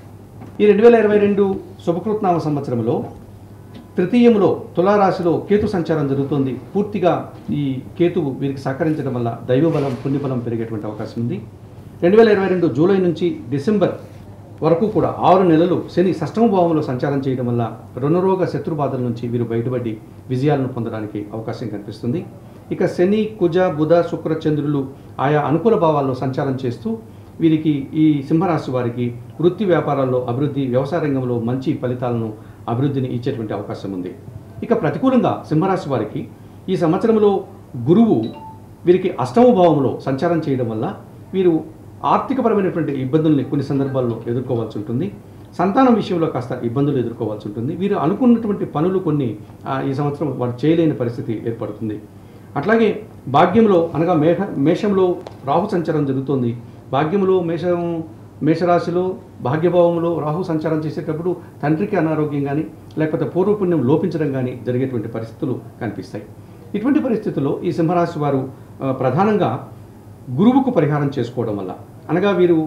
B: ఈ రెండు వేల ఇరవై రెండు శుభకృతనామ సంవత్సరంలో తృతీయంలో తులారాశిలో కేతు సంచారం జరుగుతోంది. పూర్తిగా ఈ కేతువు వీరికి సహకరించడం వల్ల దైవబలం పుణ్యబలం పెరిగేటువంటి అవకాశం ఉంది. రెండు వేల ఇరవై రెండు జూలై నుంచి డిసెంబర్ వరకు కూడా ఆరు నెలలు శని షష్టమ భావంలో సంచారం చేయడం వల్ల రుణరోగ శత్రుబాధల నుంచి వీరు బయటపడి విజయాలను పొందడానికి అవకాశం కనిపిస్తుంది. ఇక శని, కుజ, బుధ, శుక్ర, చంద్రులు ఆయా అనుకూల భావాల్లో సంచారం చేస్తూ వీరికి ఈ సింహరాశి వారికి వృత్తి వ్యాపారాల్లో అభివృద్ధి, వ్యవసాయ రంగంలో మంచి ఫలితాలను అభివృద్ధిని ఇచ్చేటువంటి అవకాశం ఉంది. ఇక ప్రతికూలంగా సింహరాశి వారికి ఈ సంవత్సరంలో గురువు వీరికి అష్టమ భావంలో సంచారం చేయడం వల్ల వీరు ఆర్థికపరమైనటువంటి ఇబ్బందుల్ని కొన్ని సందర్భాల్లో ఎదుర్కోవాల్సి ఉంటుంది. సంతానం విషయంలో కాస్త ఇబ్బందులు ఎదుర్కోవాల్సి ఉంటుంది. వీరు అనుకున్నటువంటి పనులు కొన్ని ఈ సంవత్సరం వారు చేయలేని పరిస్థితి ఏర్పడుతుంది. అట్లాగే భాగ్యంలో అనగా మేఘ మేషంలో రాహు సంచారం జరుగుతోంది. భాగ్యంలో మేషం మేషరాశిలో భాగ్యభావంలో రాహు సంచారం చేసేటప్పుడు తండ్రికి అనారోగ్యం కానీ లేకపోతే పూర్వపుణ్యం లోపించడం కానీ జరిగేటువంటి పరిస్థితులు కనిపిస్తాయి. ఇటువంటి పరిస్థితుల్లో ఈ సింహరాశి వారు ప్రధానంగా గురువుకు పరిహారం చేసుకోవడం వల్ల, అనగా వీరు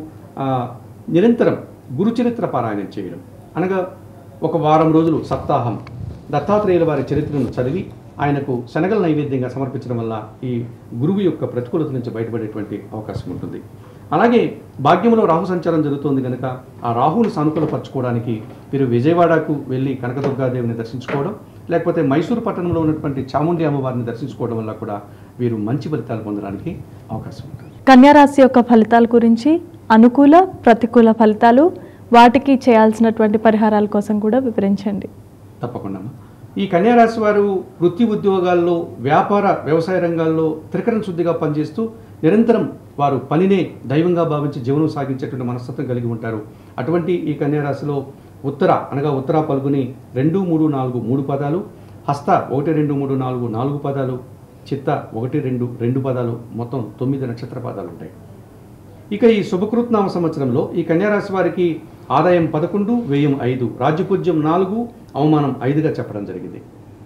B: నిరంతరం గురుచరిత్ర పారాయణం చేయడం, అనగా ఒక వారం రోజులు సప్తాహం దత్తాత్రేయుల వారి చరిత్రను చదివి ఆయనకు శనగల నైవేద్యంగా సమర్పించడం వల్ల ఈ గురువు యొక్క ప్రతికూలత నుంచి బయటపడేటువంటి అవకాశం ఉంటుంది. అలాగే భాగ్యంలో రాహు సంచారం జరుగుతోంది కనుక ఆ రాహును సానుకూలపరచుకోవడానికి వీరు విజయవాడకు వెళ్ళి కనకదుర్గాదేవిని దర్శించుకోవడం, లేకపోతే మైసూరు పట్టణంలో ఉన్నటువంటి చాముండి అమ్మవారిని దర్శించుకోవడం వల్ల కూడా వీరు మంచి ఫలితాలు పొందడానికి అవకాశం ఉంటుంది.
A: కన్యారాశి యొక్క ఫలితాల గురించి, అనుకూల ప్రతికూల ఫలితాలు, వాటికి చేయాల్సినటువంటి పరిహారాల కోసం కూడా వివరించండి.
B: తప్పకుండా. ఈ కన్యారాశి వారు వృత్తి ఉద్యోగాల్లో, వ్యాపార వ్యవసాయ రంగాల్లో త్రికరణ శుద్ధిగా పనిచేస్తూ నిరంతరం వారు పనినే దైవంగా భావించి జీవనం సాగించేటువంటి మనస్తత్వం కలిగి ఉంటారు. అటువంటి ఈ కన్యారాశిలో ఉత్తర అనగా ఉత్తర పల్గుని రెండు మూడు నాలుగు మూడు పదాలు, హస్త ఒకటి రెండు మూడు నాలుగు నాలుగు పదాలు, చిత్త ఒకటి రెండు రెండు పదాలు, మొత్తం తొమ్మిది నక్షత్ర పదాలు ఉంటాయి. ఇక ఈ శుభకృత్నామ సంవత్సరంలో ఈ కన్యారాశి వారికి ఆదాయం పదకొండు, వ్యయం ఐదు, రాజ్యపూజ్యం నాలుగు, అవమానం ఐదుగా చెప్పడం జరిగింది.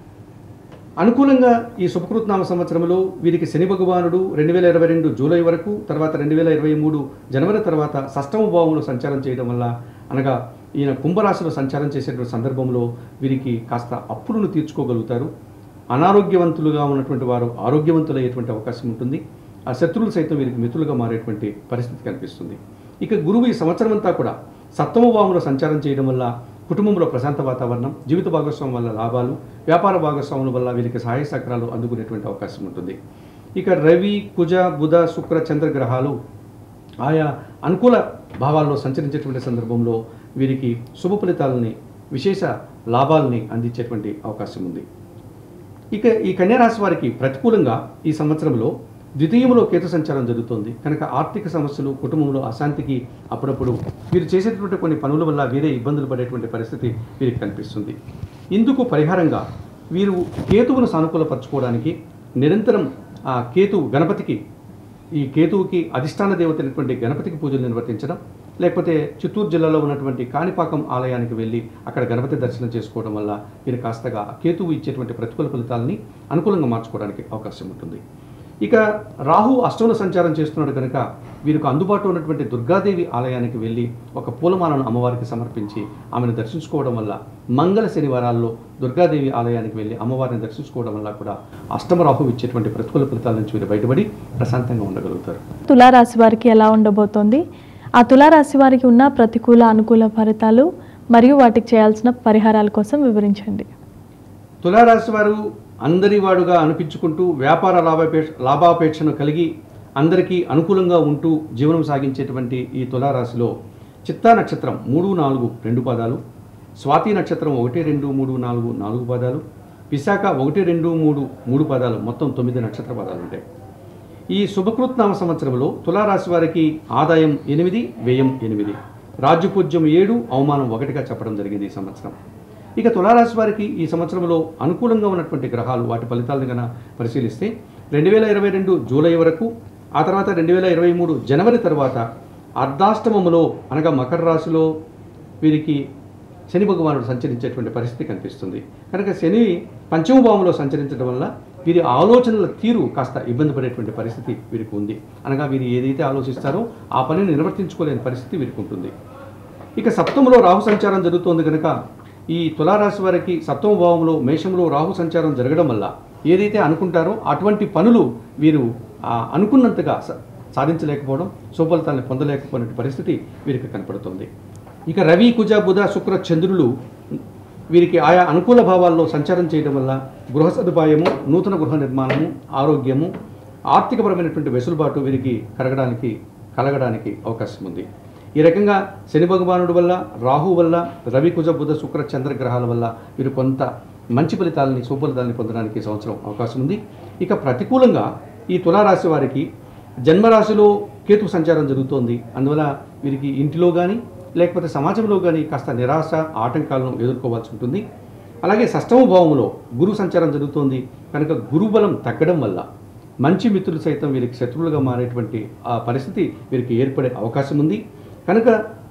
B: అనుకూలంగా ఈ శుభకృత్నామ సంవత్సరంలో వీరికి శని భగవానుడు రెండు వేల ఇరవై రెండు జూలై వరకు, తర్వాత రెండు వేల ఇరవై మూడు జనవరి తర్వాత షష్టమ భావంలో సంచారం చేయడం వల్ల, అనగా ఈయన కుంభరాశిలో సంచారం చేసేటువంటి సందర్భంలో వీరికి కాస్త అప్పులను తీర్చుకోగలుగుతారు. అనారోగ్యవంతులుగా ఉన్నటువంటి వారు ఆరోగ్యవంతులయ్యేటువంటి అవకాశం ఉంటుంది. ఆ శత్రువులు సైతం వీరికి మిత్రులుగా మారేటువంటి పరిస్థితి కనిపిస్తుంది. ఇక గురువు ఈ సంవత్సరం అంతా కూడా సప్తమ భావంలో సంచారం చేయడం వల్ల కుటుంబంలో ప్రశాంత వాతావరణం, జీవిత భాగస్వామ్యం వల్ల లాభాలు, వ్యాపార భాగస్వాముల వల్ల వీరికి సహాయ సహకారాలు అందుకునేటువంటి అవకాశం ఉంటుంది. ఇక రవి, కుజ, బుధ, శుక్ర, చంద్ర గ్రహాలు ఆయా అనుకూల భావాల్లో సంచరించేటువంటి సందర్భంలో వీరికి శుభ ఫలితాలని, విశేష లాభాలని అందించేటువంటి అవకాశం ఉంది. ఇక ఈ కన్యారాశి వారికి ప్రతికూలంగా ఈ సంవత్సరంలో ద్వితీయంలో కేతు సంచారం జరుగుతోంది కనుక ఆర్థిక సమస్యలు, కుటుంబంలో అశాంతికి అప్పుడప్పుడు వీరు చేసేటటువంటి కొన్ని పనుల వల్ల వీరే ఇబ్బందులు పడేటువంటి పరిస్థితి వీరికి కనిపిస్తుంది. ఇందుకు పరిహారంగా వీరు కేతువును సానుకూలపరచుకోవడానికి నిరంతరం ఆ కేతు గణపతికి, ఈ కేతువుకి అధిష్టాన దేవత అయినటువంటి గణపతికి పూజలు నిర్వర్తించడం, లేకపోతే చిత్తూరు జిల్లాలో ఉన్నటువంటి కాణిపాకం ఆలయానికి వెళ్ళి అక్కడ గణపతి దర్శనం చేసుకోవడం వల్ల వీరు కాస్తగా కేతువు ఇచ్చేటువంటి ప్రతికూల ఫలితాలని అనుకూలంగా మార్చుకోవడానికి అవకాశం ఉంటుంది. ఇక రాహు అష్టంలో సంచారం చేస్తున్నాడు కనుక వీరికి అందుబాటులో ఉన్నటువంటి దుర్గాదేవి ఆలయానికి వెళ్ళి ఒక పూలమాలను అమ్మవారికి సమర్పించి ఆమెను దర్శించుకోవడం వల్ల, మంగళ శనివారాల్లో దుర్గాదేవి ఆలయానికి వెళ్ళి అమ్మవారిని దర్శించుకోవడం వల్ల కూడా అష్టమ రాహు ఇచ్చేటువంటి ప్రతికూల ఫలితాల నుంచి వీరు బయటపడి ప్రశాంతంగా ఉండగలుగుతారు.
A: తులారాశి వారికి ఎలా ఉండబోతోంది, ఆ తులారాశి వారికి ఉన్న ప్రతికూల అనుకూల ఫలితాలు మరియు వాటికి చేయాల్సిన పరిహారాల కోసం వివరించండి.
B: తులారాశి వారు అందరి వాడుగా అనిపించుకుంటూ వ్యాపార లాభాపేక్ష లాభాపేక్షను కలిగి అందరికీ అనుకూలంగా ఉంటూ జీవనం సాగించేటువంటి ఈ తులారాశిలో చిత్తా నక్షత్రం మూడు నాలుగు రెండు పాదాలు, స్వాతి నక్షత్రం ఒకటి రెండు మూడు నాలుగు నాలుగు పాదాలు, విశాఖ ఒకటి రెండు మూడు మూడు పాదాలు, మొత్తం తొమ్మిది నక్షత్ర పాదాలు ఉంటాయి. ఈ శుభకృత్నామ సంవత్సరంలో తులారాశి వారికి ఆదాయం ఎనిమిది, వ్యయం ఎనిమిది, రాజ్యపూజ్యం ఏడు, అవమానం ఒకటిగా చెప్పడం జరిగింది ఈ సంవత్సరం. ఇక తులారాశి వారికి ఈ సంవత్సరంలో అనుకూలంగా ఉన్నటువంటి గ్రహాలు వాటి ఫలితాలను కనుక పరిశీలిస్తే రెండు వేల ఇరవై రెండు జూలై వరకు, ఆ తర్వాత రెండు వేల ఇరవై మూడు జనవరి తర్వాత అర్ధాష్టమములో అనగా మకర రాశిలో వీరికి శని భగవానుడు సంచరించేటువంటి పరిస్థితి కనిపిస్తుంది. కనుక శని పంచమ భావంలో సంచరించడం వల్ల వీరి ఆలోచనల తీరు కాస్త ఇబ్బంది పడేటువంటి పరిస్థితి వీరికి ఉంది. అనగా వీరు ఏదైతే ఆలోచిస్తారో ఆ పనిని నిర్వర్తించుకోలేని పరిస్థితి వీరికి ఉంటుంది. ఇక సప్తములో రాహు సంచారం జరుగుతోంది కనుక ఈ తులారాశి వారికి సప్తమ భావంలో మేషంలో రాహు సంచారం జరగడం వల్ల ఏదైతే అనుకుంటారో అటువంటి పనులు వీరు అనుకున్నంతగా సాధించలేకపోవడం, సుఫలితాలను పొందలేకపోయిన పరిస్థితి వీరికి కనపడుతుంది. ఇక రవి, కుజ, బుధ, శుక్ర, చంద్రులు వీరికి ఆయా అనుకూల భావాల్లో సంచారం చేయడం వల్ల గృహ సదుపాయము, నూతన గృహ నిర్మాణము, ఆరోగ్యము, ఆర్థికపరమైనటువంటి వెసులుబాటు వీరికి కలగడానికి కలగడానికి అవకాశం ఉంది. ఈ రకంగా శని భగవానుడి వల్ల, రాహు వల్ల, రవి, కుజ, బుధ, శుక్ర, చంద్ర గ్రహాల వల్ల వీరు కొంత మంచి ఫలితాలని సుఫలితాలని పొందడానికి సంవత్సరం అవకాశం ఉంది. ఇక ప్రతికూలంగా ఈ తులారాశి వారికి జన్మరాశిలో కేతు సంచారం జరుగుతోంది. అందువల్ల వీరికి ఇంటిలో కానీ లేకపోతే సమాజంలో కానీ కాస్త నిరాశ, ఆటంకాలను ఎదుర్కోవాల్సి ఉంటుంది. అలాగే షష్టమ భావంలో గురు సంచారం జరుగుతోంది కనుక గురుబలం తగ్గడం వల్ల మంచి మిత్రులు సైతం వీరికి శత్రువులుగా మారేటువంటి ఆ పరిస్థితి వీరికి ఏర్పడే అవకాశం ఉంది. కనుక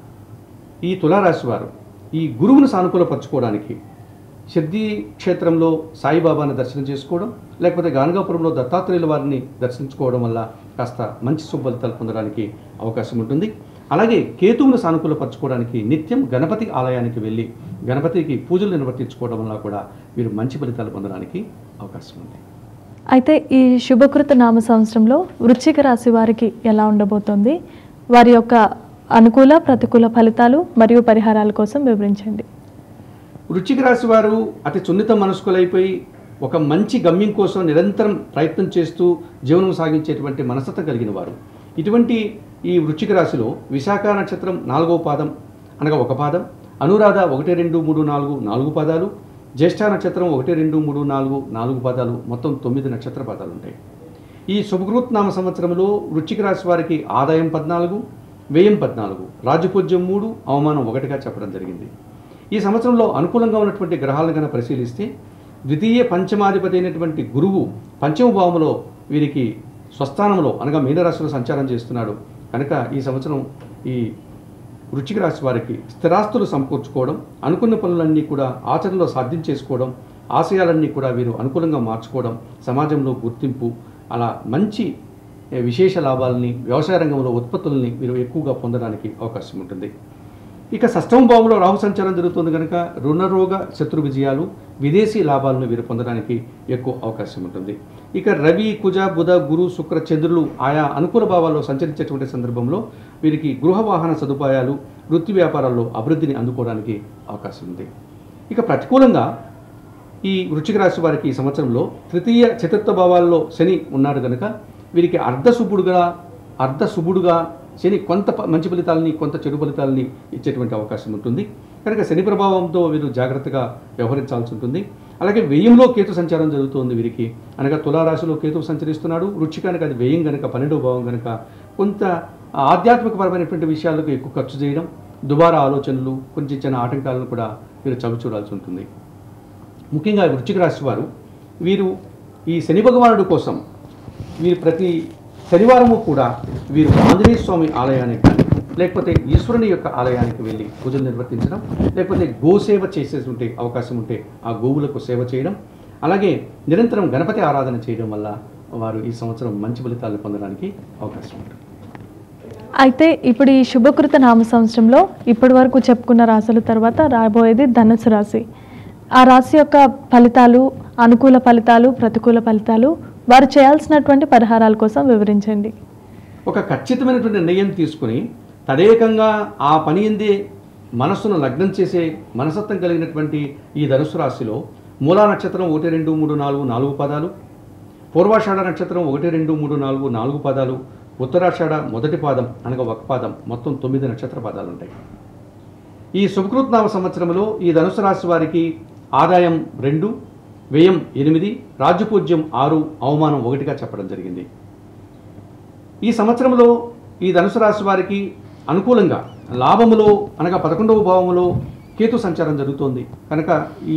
B: ఈ తులారాశి వారు ఈ గురువును సానుకూలపరచుకోవడానికి సిద్ధి క్షేత్రంలో సాయిబాబాని దర్శనం చేసుకోవడం, లేకపోతే గానగాపురంలో దత్తాత్రేయుల వారిని దర్శించుకోవడం వల్ల కాస్త మంచి సుఫలితాలు పొందడానికి అవకాశం ఉంటుంది. అలాగే కేతువును సానుకూలపరచుకోవడానికి నిత్యం గణపతి ఆలయానికి వెళ్ళి గణపతికి పూజలు నిర్వర్తించుకోవడం వల్ల కూడా వీరు మంచి ఫలితాలు పొందడానికి అవకాశం ఉంది.
A: అయితే ఈ శుభకృత నామ సంవత్సరంలో వృశ్చిక రాశి వారికి ఎలా ఉండబోతోంది, వారి యొక్క అనుకూల ప్రతికూల ఫలితాలు మరియు పరిహారాల కోసం వివరించండి.
B: వృశ్చిక రాశి వారు అతి సున్నిత మనస్కులైపోయి ఒక మంచి గమ్యం కోసం నిరంతరం ప్రయత్నం చేస్తూ జీవనం సాగించేటువంటి మనస్తత్వం కలిగిన వారు. ఇటువంటి ఈ వృశ్చిక రాశిలో విశాఖ నక్షత్రం నాలుగవ పాదం అనగా ఒక పాదం, అనురాధ ఒకటి రెండు మూడు నాలుగు నాలుగు పాదాలు, జ్యేష్ఠ నక్షత్రం ఒకటి రెండు మూడు నాలుగు నాలుగు పాదాలు, మొత్తం తొమ్మిది నక్షత్ర పాదాలు ఉంటాయి. ఈ శుభకృత్ నామ సంవత్సరంలో వృశ్చిక రాశి వారికి ఆదాయం పద్నాలుగు, వ్యయం పద్నాలుగు, రాజపూజ్యం మూడు, అవమానం ఒకటిగా చెప్పడం జరిగింది. ఈ సంవత్సరంలో అనుకూలంగా ఉన్నటువంటి గ్రహాలను కనుక పరిశీలిస్తే ద్వితీయ పంచమాధిపతి అయినటువంటి గురువు పంచమ భావంలో వీరికి స్వస్థానంలో అనగా మీనరాశిలో సంచారం చేస్తున్నాడు. కనుక ఈ సంవత్సరం ఈ వృశ్చిక రాశి వారికి స్థిరాస్తులు సమకూర్చుకోవడం, అనుకున్న పనులన్నీ కూడా ఆచరణలో సాధ్యం చేసుకోవడం, ఆశయాలన్నీ కూడా వీరు అనుకూలంగా మార్చుకోవడం, సమాజంలో గుర్తింపు, అలా మంచి విశేష లాభాలని, వ్యవసాయ రంగంలో ఉత్పత్తులని వీరు ఎక్కువగా పొందడానికి అవకాశం ఉంటుంది. ఇక షష్టమ భావంలో రాహు సంచారం జరుగుతుంది కనుక రుణరోగ శత్రు విజయాలు, విదేశీ లాభాలను వీరు పొందడానికి ఎక్కువ అవకాశం ఉంటుంది. ఇక రవి, కుజ, బుధ, గురు, శుక్ర, చంద్రులు ఆయా అనుకూల భావాల్లో సంచరించేటువంటి సందర్భంలో వీరికి గృహ వాహన సదుపాయాలు, వృత్తి వ్యాపారాల్లో అభివృద్ధిని అందుకోవడానికి అవకాశం ఉంది. ఇక ప్రతికూలంగా ఈ వృశ్చిక రాశి వారికి ఈ సంవత్సరంలో తృతీయ చతుర్థ భావాల్లో శని ఉన్నాడు కనుక వీరికి అర్ధశుభుడుగా అర్ధశుభుడుగా శని కొంత మంచి ఫలితాలని కొంత చెడు ఫలితాలని ఇచ్చేటువంటి అవకాశం ఉంటుంది. కనుక శని ప్రభావంతో వీరు జాగ్రత్తగా వ్యవహరించాల్సి ఉంటుంది. అలాగే వ్యయంలో కేతు సంచారం జరుగుతుంది వీరికి, అనగా తులారాశిలో కేతువు సంచరిస్తున్నాడు. వృశ్చికానికి అది వ్యయం కనుక పన్నెండవ భావం కనుక కొంత ఆధ్యాత్మికపరమైనటువంటి విషయాలకు ఎక్కువ ఖర్చు చేయడం, దుబారా ఆలోచనలు, కొంచెం చిన్న ఆటంకాలను కూడా వీరు చవి చూడాల్సి ఉంటుంది. ముఖ్యంగా వృశ్చిక రాశి వారు వీరు ఈ శని భగవానుడి కోసం వీరు ప్రతి శనివారము కూడా వీరు ఆంజనేయ స్వామి ఆలయానికి కానీ లేకపోతే ఈశ్వరుని యొక్క ఆలయానికి వెళ్ళి పూజలు నిర్వర్తించడం, లేకపోతే గోసేవ చేసే ఉంటే అవకాశం ఉంటే ఆ గోవులకు సేవ చేయడం, అలాగే నిరంతరం గణపతి ఆరాధన చేయడం వల్ల వారు ఈ సంవత్సరం మంచి ఫలితాలను పొందడానికి అవకాశం ఉంటుంది.
A: అయితే ఇప్పుడు ఈ శుభకృత నామ సంవత్సరంలో ఇప్పటి వరకు చెప్పుకున్న రాశుల తర్వాత రాబోయేది ధనుసు రాశి. ఆ రాశి యొక్క ఫలితాలు, అనుకూల ఫలితాలు, ప్రతికూల ఫలితాలు, వారు చేయాల్సినటువంటి పరిహారాల కోసం వివరించండి.
B: ఒక ఖచ్చితమైనటువంటి నిర్ణయం తీసుకుని తదేకంగా ఆ పని ఎందే మనస్సును లగ్నం చేసే మనసత్వం కలిగినటువంటి ఈ ధనుసు రాశిలో మూలా నక్షత్రం ఒకటి రెండు మూడు నాలుగు నాలుగు పదాలు, పూర్వాషాఢ నక్షత్రం ఒకటి రెండు మూడు నాలుగు నాలుగు పదాలు, ఉత్తరాషాఢ మొదటి పాదం అనగా ఒక పాదం, మొత్తం తొమ్మిది నక్షత్ర పదాలు ఉంటాయి. ఈ శుభకృత్నామ సంవత్సరంలో ఈ ధనుసు రాశి వారికి ఆదాయం రెండు, వ్యయం ఎనిమిది, రాజ్యపూజ్యం ఆరు, అవమానం ఒకటిగా చెప్పడం జరిగింది. ఈ సంవత్సరంలో ఈ ధనుసు రాశి వారికి అనుకూలంగా లాభములో అనగా పదకొండవ భావములో కేతు సంచారం జరుగుతోంది కనుక ఈ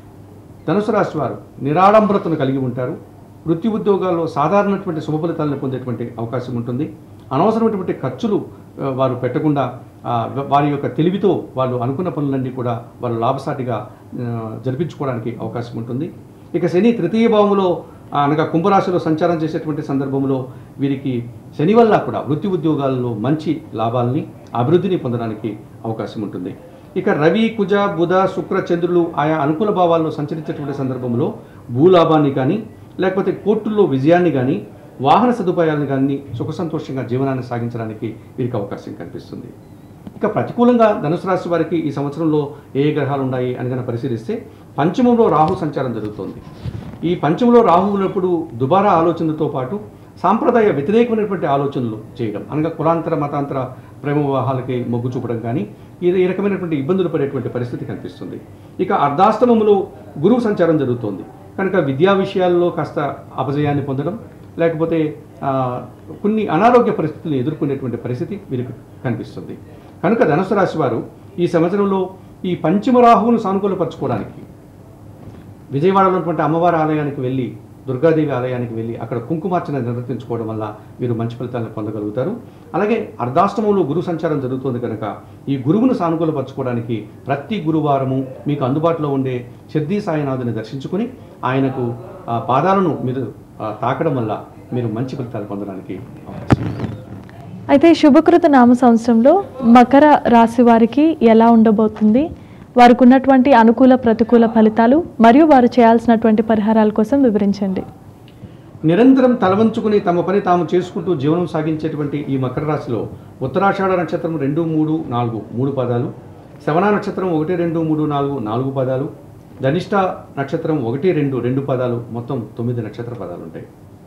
B: ధనుసు రాశి వారు నిరాడంబరతను కలిగి ఉంటారు. వృత్తి ఉద్యోగాల్లో సాధారణటువంటి శుభ ఫలితాలను పొందేటువంటి అవకాశం ఉంటుంది. అనవసరమైనటువంటి ఖర్చులు వారు పెట్టకుండా వారి యొక్క తెలివితో వాళ్ళు అనుకున్న పనులన్నీ కూడా వారు లాభసాటిగా జరిపించుకోవడానికి అవకాశం ఉంటుంది. ఇక శని తృతీయ భావంలో అనగా కుంభరాశిలో సంచారం చేసేటువంటి సందర్భంలో వీరికి శని వల్ల కూడా వృత్తి ఉద్యోగాల్లో మంచి లాభాలని అభివృద్ధిని పొందడానికి అవకాశం ఉంటుంది. ఇక రవి, కుజ, బుధ, శుక్ర, చంద్రులు ఆయా అనుకూల భావాల్లో సంచరించేటువంటి సందర్భంలో భూలాభాన్ని కానీ లేకపోతే కోర్టుల్లో విజయాన్ని కానీ వాహన సదుపాయాలను కానీ సుఖ సంతోషంగా జీవనాన్ని సాగించడానికి వీరికి అవకాశం కనిపిస్తుంది. ఇక ప్రతికూలంగా ధనుసు రాశి వారికి ఈ సంవత్సరంలో ఏ గ్రహాలు ఉన్నాయి అని కనుక పరిశీలిస్తే పంచమంలో రాహు సంచారం జరుగుతోంది. ఈ పంచమంలో రాహు ఉన్నప్పుడు దుబారా ఆలోచనలతో పాటు సాంప్రదాయ వ్యతిరేకమైనటువంటి ఆలోచనలు చేయడం అనగా కులాంతర మతాంతర ప్రేమ వివాహాలకి మొగ్గు చూపడం కానీ ఈ ఈ రకమైనటువంటి ఇబ్బందులు పడేటువంటి పరిస్థితి కనిపిస్తుంది. ఇక అర్ధాష్టమములో గురువు సంచారం జరుగుతోంది కనుక విద్యా విషయాల్లో కాస్త అపజయాన్ని పొందడం లేకపోతే కొన్ని అనారోగ్య పరిస్థితులను ఎదుర్కొనేటువంటి పరిస్థితి వీరికి కనిపిస్తుంది. కనుక ధనుసు రాశి వారు ఈ సంవత్సరంలో ఈ పంచమ రాహువును సానుకూలపరచుకోవడానికి విజయవాడలో ఉన్నటువంటి అమ్మవారి ఆలయానికి వెళ్ళి దుర్గాదేవి ఆలయానికి వెళ్ళి అక్కడ కుంకుమార్చన నిర్వర్తించుకోవడం వల్ల వీరు మంచి ఫలితాలను పొందగలుగుతారు. అలాగే అర్ధాష్టమంలో గురు సంచారం జరుగుతుంది కనుక ఈ గురువును సానుకూలపరచుకోవడానికి ప్రతి గురువారము మీకు అందుబాటులో ఉండే సిద్ధి సాయినాథుని దర్శించుకుని ఆయనకు పాదాలను మీరు తాకడం వల్ల మీరు మంచి ఫలితాలు పొందడానికి అవకాశం ఉంది.
A: అయితే శుభకృత నామ సంవత్సరంలో మకర రాశి వారికి ఎలా ఉండబోతుంది, వారికి ఉన్నటువంటి అనుకూల ప్రతికూల ఫలితాలు మరియు వారు చేయాల్సినటువంటి పరిహారాల కోసం వివరించండి.
B: నిరంతరం తలవంచుకుని తమ పని తాము చేసుకుంటూ జీవనం సాగించేటువంటి ఈ మకర రాశిలో ఉత్తరాషాఢ నక్షత్రం రెండు మూడు నాలుగు మూడు పదాలు, శ్రవణ నక్షత్రం ఒకటి రెండు మూడు నాలుగు నాలుగు పదాలు, ధనిష్ట నక్షత్రం ఒకటి రెండు రెండు పదాలు, మొత్తం తొమ్మిది నక్షత్ర పదాలు ఉంటాయి.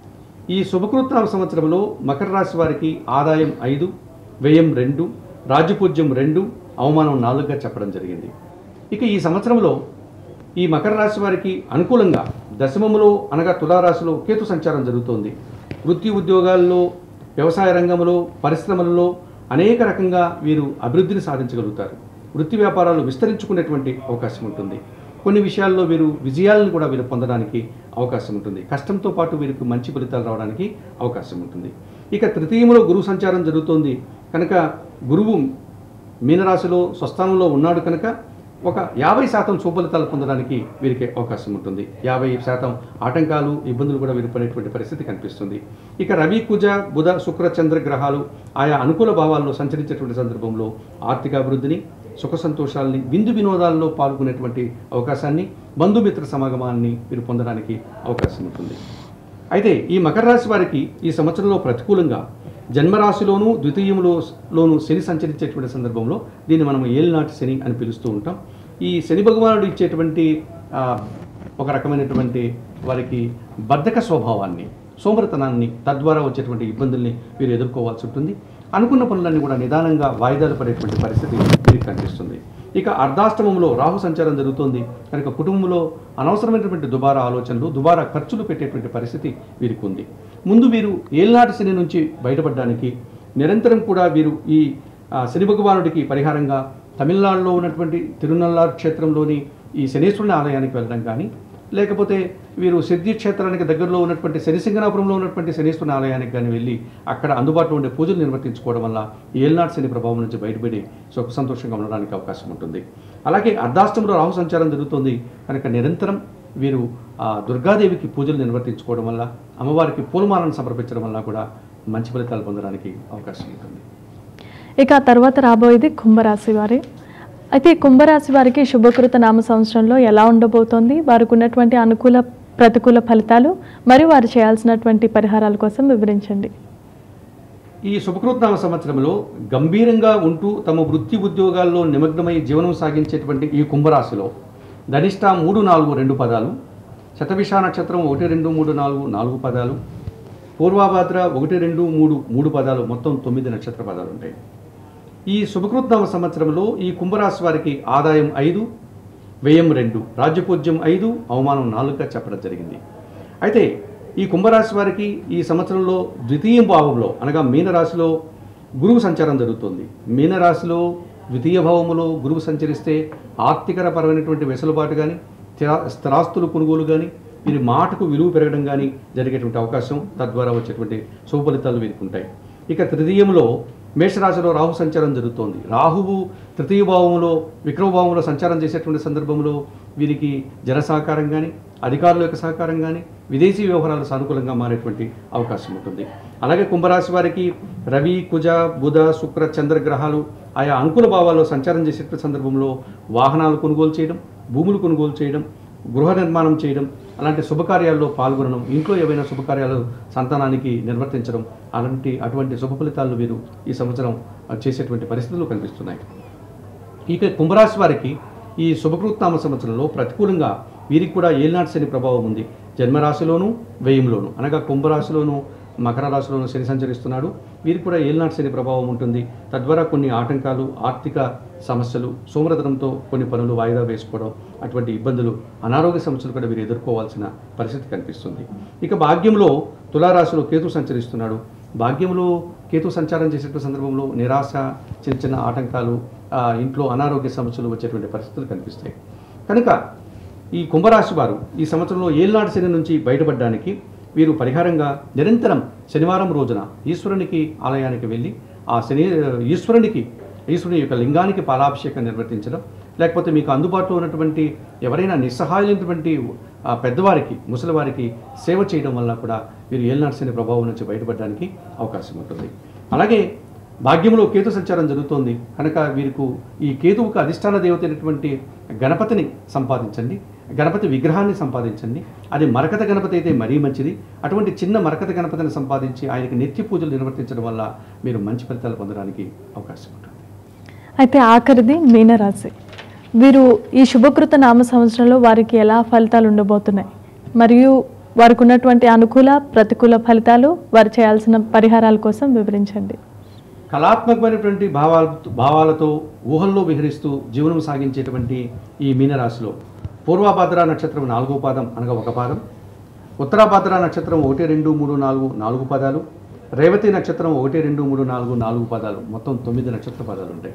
B: ఈ శుభకృత్నామ సంవత్సరంలో మకర రాశి వారికి ఆదాయం ఐదు, వ్యయం రెండు, రాజ్యపూజ్యం రెండు, అవమానం నాలుగుగా చెప్పడం జరిగింది. ఇక ఈ సంవత్సరంలో ఈ మకర రాశి వారికి అనుకూలంగా దశమములో అనగా తులారాశిలో కేతు సంచారం జరుగుతోంది. వృత్తి ఉద్యోగాల్లో, వ్యవసాయ రంగంలో, పరిశ్రమలలో అనేక రకంగా వీరు అభివృద్ధిని సాధించగలుగుతారు. వృత్తి వ్యాపారాలు విస్తరించుకునేటువంటి అవకాశం ఉంటుంది. కొన్ని విషయాల్లో వీరు విజయాలను కూడా వీరు పొందడానికి అవకాశం ఉంటుంది. కష్టంతో పాటు వీరికి మంచి ఫలితాలు రావడానికి అవకాశం ఉంటుంది. ఇక తృతీయములో గురువు సంచారం జరుగుతోంది కనుక గురువు మీనరాశిలో స్వస్థానంలో ఉన్నాడు కనుక ఒక యాభై శాతం సుఫలితాలు పొందడానికి వీరికి అవకాశం ఉంటుంది. యాభై శాతం ఆటంకాలు ఇబ్బందులు కూడా వీరు పడేటువంటి పరిస్థితి కనిపిస్తుంది. ఇక రవి, కుజ, బుధ, శుక్ర, చంద్ర గ్రహాలు ఆయా అనుకూల భావాల్లో సంచరించేటువంటి సందర్భంలో ఆర్థిక అభివృద్ధిని, సుఖ సంతోషాలని, విందు వినోదాల్లో పాల్గొనేటువంటి అవకాశాన్ని, బంధుమిత్ర సమాగమాన్ని వీరు పొందడానికి అవకాశం ఉంటుంది. అయితే ఈ మకర రాశి వారికి ఈ సంవత్సరంలో ప్రతికూలంగా జన్మరాశిలోనూ ద్వితీయంలోనూ శని సంచరించేటువంటి సందర్భంలో దీన్ని మనం ఏలినాటి శని అని పిలుస్తూ ఉంటాం. ఈ శని భగవానుడు ఇచ్చేటువంటి ఒక రకమైనటువంటి వారికి బద్ధక స్వభావాన్ని, సోమరితనాన్ని, తద్వారా వచ్చేటువంటి ఇబ్బందుల్ని వీరు ఎదుర్కోవాల్సి ఉంటుంది. అనుకున్న పనులన్నీ కూడా నిదానంగా వాయిదాలు పడేటువంటి పరిస్థితి వీరికి కనిపిస్తుంది. ఇక అర్ధాష్టమంలో రాహు సంచారం జరుగుతుంది కనుక కుటుంబంలో అనవసరమైనటువంటి దుబారా ఆలోచనలు, దుబారా ఖర్చులు పెట్టేటువంటి పరిస్థితి వీరికి ఉంది. ముందు వీరు ఏలినాటి శని నుంచి బయటపడడానికి నిరంతరం కూడా వీరు ఈ శని భగవానుడికి పరిహారంగా తమిళనాడులో ఉన్నటువంటి తిరునల్లారు క్షేత్రంలోని ఈ శనీశ్వరుని ఆలయానికి వెళ్ళడం కానీ, లేకపోతే వీరు సిద్ధి క్షేత్రానికి దగ్గరలో ఉన్నటువంటి శనిసింగనాపురంలో ఉన్నటువంటి శనీశ్వరుని ఆలయానికి కానీ వెళ్ళి అక్కడ అందుబాటులో ఉండే పూజలు నిర్వర్తించుకోవడం వల్ల ఏలినాటి శని ప్రభావం నుంచి బయటపడి సుఖ సంతోషంగా ఉండడానికి అవకాశం ఉంటుంది. అలాగే అర్ధాష్టంలో రాహు సంచారం జరుగుతుంది కనుక నిరంతరం వీరు ఆ దుర్గాదేవికి పూజలు నిర్వర్తించుకోవడం వల్ల, అమ్మవారికి పూలమాలను సమర్పించడం వల్ల కూడా మంచి ఫలితాలు పొందడానికి అవకాశం ఉంటుంది.
A: ఇక తర్వాత రాబోయేది కుంభరాశి వారి. అయితే కుంభరాశి వారికి శుభకృత నామ సంవత్సరంలో ఎలా ఉండబోతోంది, వారికి ఉన్నటువంటి అనుకూల ప్రతికూల ఫలితాలు మరియు వారు చేయాల్సినటువంటి పరిహారాల కోసం వివరించండి.
B: ఈ శుభకృతనామ సంవత్సరంలో గంభీరంగా ఉంటూ తమ వృత్తి ఉద్యోగాల్లో నిమగ్నమై జీవనం సాగించేటువంటి ఈ కుంభరాశిలో ధనిష్ట మూడు నాలుగు రెండు పదాలు, శతభిష నక్షత్రం ఒకటి రెండు మూడు నాలుగు నాలుగు పదాలు, పూర్వభాద్ర ఒకటి రెండు మూడు మూడు పదాలు, మొత్తం తొమ్మిది నక్షత్ర పదాలు ఉంటాయి. ఈ శుభకృత్నామ సంవత్సరంలో ఈ కుంభరాశి వారికి ఆదాయం ఐదు, వ్యయం రెండు, రాజ్యపూజ్యం ఐదు, అవమానం నాలుగుగా చెప్పడం జరిగింది. అయితే ఈ కుంభరాశి వారికి ఈ సంవత్సరంలో ద్వితీయ భావంలో అనగా మీనరాశిలో గురువు సంచారం జరుగుతుంది. మీనరాశిలో ద్వితీయ భావములో గురువు సంచరిస్తే ఆర్థికపరమైనటువంటి వెసులుబాటు కానీ, స్థిరాస్తులు కొనుగోలు కానీ, వీరి మాటకు విలువ పెరగడం కానీ జరిగేటువంటి అవకాశం, తద్వారా వచ్చేటువంటి శుభ ఫలితాలు వీరికి ఉంటాయి. ఇక తృతీయంలో మేషరాశిలో రాహు సంచారం జరుగుతోంది. రాహువు తృతీయ భావంలో విక్రమభావంలో సంచారం చేసేటువంటి సందర్భంలో వీరికి జన సహకారం కానీ, అధికారుల యొక్క సహకారం కానీ, విదేశీ వ్యవహారాలు సానుకూలంగా మారేటువంటి అవకాశం ఉంటుంది. అలాగే కుంభరాశి వారికి రవి, కుజ, బుధ, శుక్ర, చంద్ర గ్రహాలు ఆయా అనుకూల భావాల్లో సంచారం చేసేటువంటి సందర్భంలో వాహనాలు కొనుగోలు చేయడం, భూములు కొనుగోలు చేయడం, గృహ నిర్మాణం చేయడం, అలాంటి శుభకార్యాల్లో పాల్గొనడం, ఇంట్లో ఏవైనా శుభకార్యాలు సంతానానికి నిర్వర్తించడం, అలాంటి అటువంటి శుభ ఫలితాలను వీరు ఈ సంవత్సరం చేసేటువంటి పరిస్థితులు కనిపిస్తున్నాయి. ఇక కుంభరాశి వారికి ఈ శుభకృత్నామ సంవత్సరంలో ప్రతికూలంగా వీరికి కూడా ఏలినాటి శని ప్రభావం ఉంది. జన్మరాశిలోను వ్యయంలోను అనగా కుంభరాశిలోను మకర రాశిలోను శని సంచరిస్తున్నాడు. వీరికి కూడా ఏలినాటి శని ప్రభావం ఉంటుంది. తద్వారా కొన్ని ఆటంకాలు, ఆర్థిక సమస్యలు, సోమరతనంతో కొన్ని పనులు వాయిదా వేసుకోవడం, అటువంటి ఇబ్బందులు, అనారోగ్య సమస్యలు కూడా వీరు ఎదుర్కోవాల్సిన పరిస్థితి కనిపిస్తుంది. ఇక భాగ్యంలో తులారాశిలో కేతు సంచరిస్తున్నాడు. భాగ్యంలో కేతు సంచారం చేసేటువంటి సందర్భంలో నిరాశ, చిన్న చిన్న ఆటంకాలు, ఇంట్లో అనారోగ్య సమస్యలు వచ్చేటువంటి పరిస్థితులు కనిపిస్తాయి. కనుక ఈ కుంభరాశి వారు ఈ సంవత్సరంలో ఏలినాటి శని నుంచి బయటపడడానికి వీరు పరిహారంగా నిరంతరం శనివారం రోజున ఈశ్వరునికి ఆలయానికి వెళ్ళి ఆ శని ఈశ్వరునికి ఈశ్వరుని యొక్క లింగానికి పాలాభిషేకం నిర్వర్తించడం, లేకపోతే మీకు అందుబాటులో ఉన్నటువంటి ఎవరైనా నిస్సహాయులైనటువంటి పెద్దవారికి, ముసలివారికి సేవ చేయడం వల్ల కూడా వీరు ఏలినాటి శని ప్రభావం నుంచి బయటపడడానికి అవకాశం ఉంటుంది. అలాగే భాగ్యంలో కేతు సంచారం జరుగుతోంది కనుక వీరికి ఈ కేతువుకు అధిష్టాన దేవత అయినటువంటి గణపతిని సంపాదించండి, గణపతి విగ్రహాన్ని సంపాదించండి. అది మరకత గణపతి అయితే మరీ మంచిది. అటువంటి చిన్న మరకత గణపతిని సంపాదించి ఆయనకి నిత్య పూజలు నిర్వర్తించడం వల్ల మీరు మంచి ఫలితాలు పొందడానికి అవకాశం ఉంటుంది.
A: అయితే ఆఖరిది మీనరాశి. వీరు ఈ శుభకృత నామ సంవత్సరంలో వారికి ఎలా ఫలితాలు ఉండబోతున్నాయి, మరియు వారికి ఉన్నటువంటి అనుకూల ప్రతికూల ఫలితాలు, వారు చేయాల్సిన పరిహారాల కోసం వివరించండి.
B: కళాత్మకమైనటువంటి భావాల భావాలతో ఊహల్లో విహరిస్తూ జీవనం సాగించేటువంటి ఈ మీనరాశిలో పూర్వభాద్ర నక్షత్రం నాలుగో పాదం అనగా ఒక పాదం, ఉత్తరాభాద్ర నక్షత్రం ఒకటి రెండు మూడు నాలుగు నాలుగు పదాలు, రేవతి నక్షత్రం ఒకటి రెండు మూడు నాలుగు నాలుగు పదాలు, మొత్తం తొమ్మిది నక్షత్ర పదాలు ఉంటాయి.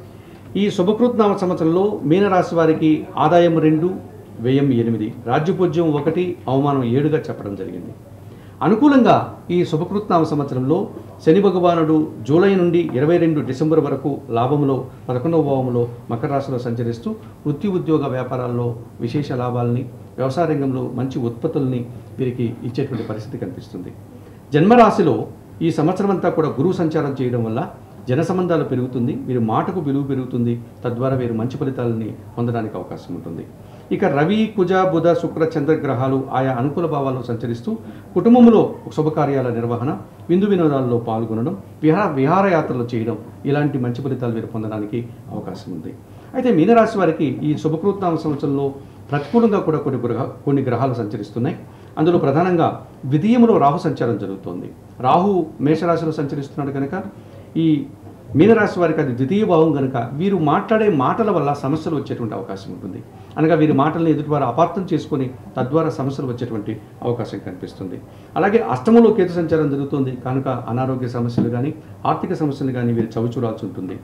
B: ఈ శుభకృత్నామ సంవత్సరంలో మీనరాశి వారికి ఆదాయం రెండు, వ్యయం ఎనిమిది, రాజ్యపూజ్యం ఒకటి, అవమానం ఏడుగా చెప్పడం జరిగింది. అనుకూలంగా ఈ శుభకృత్నామ సంవత్సరంలో శని భగవానుడు జూలై నుండి ఇరవై రెండు డిసెంబర్ వరకు లాభంలో పదకొండవ భావంలో మకర రాశిలో సంచరిస్తూ వృత్తి, ఉద్యోగ, వ్యాపారాల్లో విశేష లాభాలని, వ్యవసాయ రంగంలో మంచి ఉత్పత్తుల్ని వీరికి ఇచ్చేటువంటి పరిస్థితి కనిపిస్తుంది. జన్మరాశిలో ఈ సంవత్సరం అంతా కూడా గురువు సంచారం చేయడం వల్ల జన సంబంధాలు పెరుగుతుంది, వీరి మాటకు విలువ పెరుగుతుంది, తద్వారా వీరు మంచి ఫలితాలని పొందడానికి అవకాశం ఉంటుంది. ఇక రవి, కుజ, బుధ, శుక్ర, చంద్ర గ్రహాలు ఆయా అనుకూల భావాల్లో సంచరిస్తూ కుటుంబంలో శుభకార్యాల నిర్వహణ, విందు వినోదాల్లో పాల్గొనడం, విహార విహారయాత్రలు చేయడం, ఇలాంటి మంచి ఫలితాలు వీరు పొందడానికి అవకాశం ఉంది. అయితే మీనరాశి వారికి ఈ శుభకృత్నామ సంవత్సరంలో ప్రతికూలంగా కూడా కొన్ని గ్రహ కొన్ని గ్రహాలు సంచరిస్తున్నాయి. అందులో ప్రధానంగా ద్వితీయంలో రాహు సంచారం జరుగుతోంది. రాహు మేషరాశిలో సంచరిస్తున్నాడు కనుక ఈ మీనరాశి వారికి అది ద్వితీయ భావం కనుక వీరు మాట్లాడే మాటల వల్ల సమస్యలు వచ్చేటువంటి అవకాశం ఉంటుంది. అనగా వీరి మాటలను ఎదుటివారు అపార్థం చేసుకొని తద్వారా సమస్యలు వచ్చేటువంటి అవకాశం కనిపిస్తుంది. అలాగే అష్టమంలో కేతు సంచారం జరుగుతుంది కనుక అనారోగ్య సమస్యలు కానీ, ఆర్థిక సమస్యలు కానీ వీరు చవిచూడాల్సి ఉంటుంది.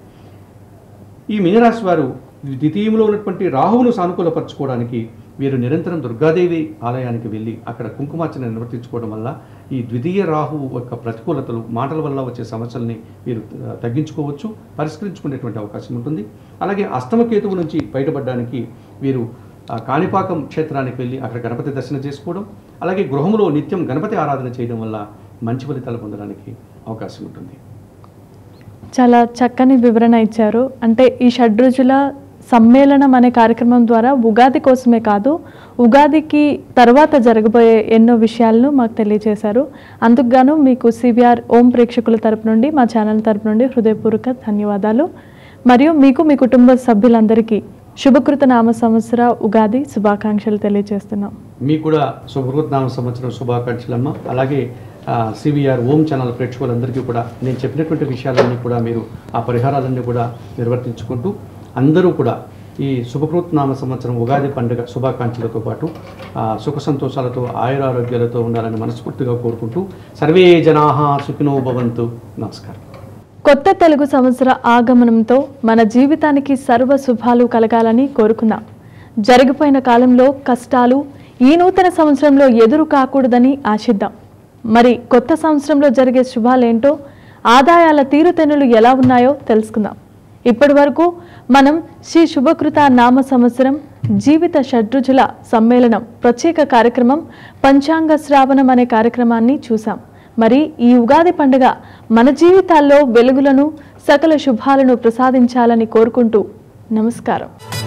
B: ఈ మీనరాశి వారు ద్వితీయంలో ఉన్నటువంటి రాహువును సానుకూలపరచుకోవడానికి వీరు నిరంతరం దుర్గాదేవి ఆలయానికి వెళ్ళి అక్కడ కుంకుమార్చన నిర్వర్తించుకోవడం వల్ల ఈ ద్వితీయ రాహువు యొక్క ప్రతికూలతలు, మాటల వల్ల వచ్చే సమస్యల్ని వీరు తగ్గించుకోవచ్చు, పరిష్కరించుకునేటువంటి అవకాశం ఉంటుంది. అలాగే అష్టమ కేతువు నుంచి బయటపడడానికి వీరు కాణిపాకం క్షేత్రానికి వెళ్ళి అక్కడ గణపతి దర్శనం చేసుకోవడం, అలాగే గృహంలో నిత్యం గణపతి ఆరాధన చేయడం వల్ల మంచి ఫలితాలు పొందడానికి అవకాశం ఉంటుంది.
A: చాలా చక్కని వివరణ ఇచ్చారు. అంటే ఈ షడ్రుచుల సమ్మేళనం అనే కార్యక్రమం ద్వారా ఉగాది కోసమే కాదు, ఉగాదికి తర్వాత జరగబోయే ఎన్నో విషయాలను మాకు తెలియజేశారు. అందుకు గాను మీకు సివిఆర్ ఓం ప్రేక్షకుల తరపు నుండి, మా ఛానల్ తరపు నుండి హృదయపూర్వక ధన్యవాదాలు. మరియు మీకు, మీ కుటుంబ సభ్యులందరికీ శుభకృత నామ సంవత్సర ఉగాది శుభాకాంక్షలు తెలియజేస్తున్నాం.
B: మీకు కూడా శుభకృత నామ సంవత్సరం శుభాకాంక్షలమ్మ. అలాగే సివిఆర్ ఓం ఛానల్ ప్రేక్షకులందరికీ కూడా నేను చెప్పినటువంటి విషయాలన్నీ కూడా మీరు ఆ పరిహారాలన్నీ కూడా నిర్వర్తించుకుంటూ అందరూ కూడా ఈ శుభకృత నామ సంవత్సరం ఉగాది పండుగ శుభాకాంక్షలతో పాటు సుఖ సంతోషాలతో ఆయురారోగ్యాలతో ఉండాలని మనస్ఫూర్తిగా కోరుకుంటూ సర్వే జనాః సుఖినో భవంతు. నమస్కారం.
A: కొత్త తెలుగు సంవత్సర ఆగమనంతో మన జీవితానికి సర్వ శుభాలు కలగాలని కోరుకుందాం. జరిగిపోయిన కాలంలో కష్టాలు ఈ నూతన సంవత్సరంలో ఎదురు కాకూడదని ఆశిద్దాం. మరి కొత్త సంవత్సరంలో జరిగే శుభాలేంటో, ఆదాయాల తీరుతెన్నులు ఎలా ఉన్నాయో తెలుసుకుందాం. ఇప్పటి వరకు మనం శ్రీ శుభకృత నామ సంవత్సరం జీవిత షడ్రుచుల సమ్మేళనం ప్రత్యేక కార్యక్రమం పంచాంగ శ్రావణం అనే కార్యక్రమాన్ని చూసాం. మరి ఈ ఉగాది పండుగ మన జీవితాల్లో వెలుగులను సకల శుభాలను ప్రసాదించాలని కోరుకుంటూ నమస్కారం.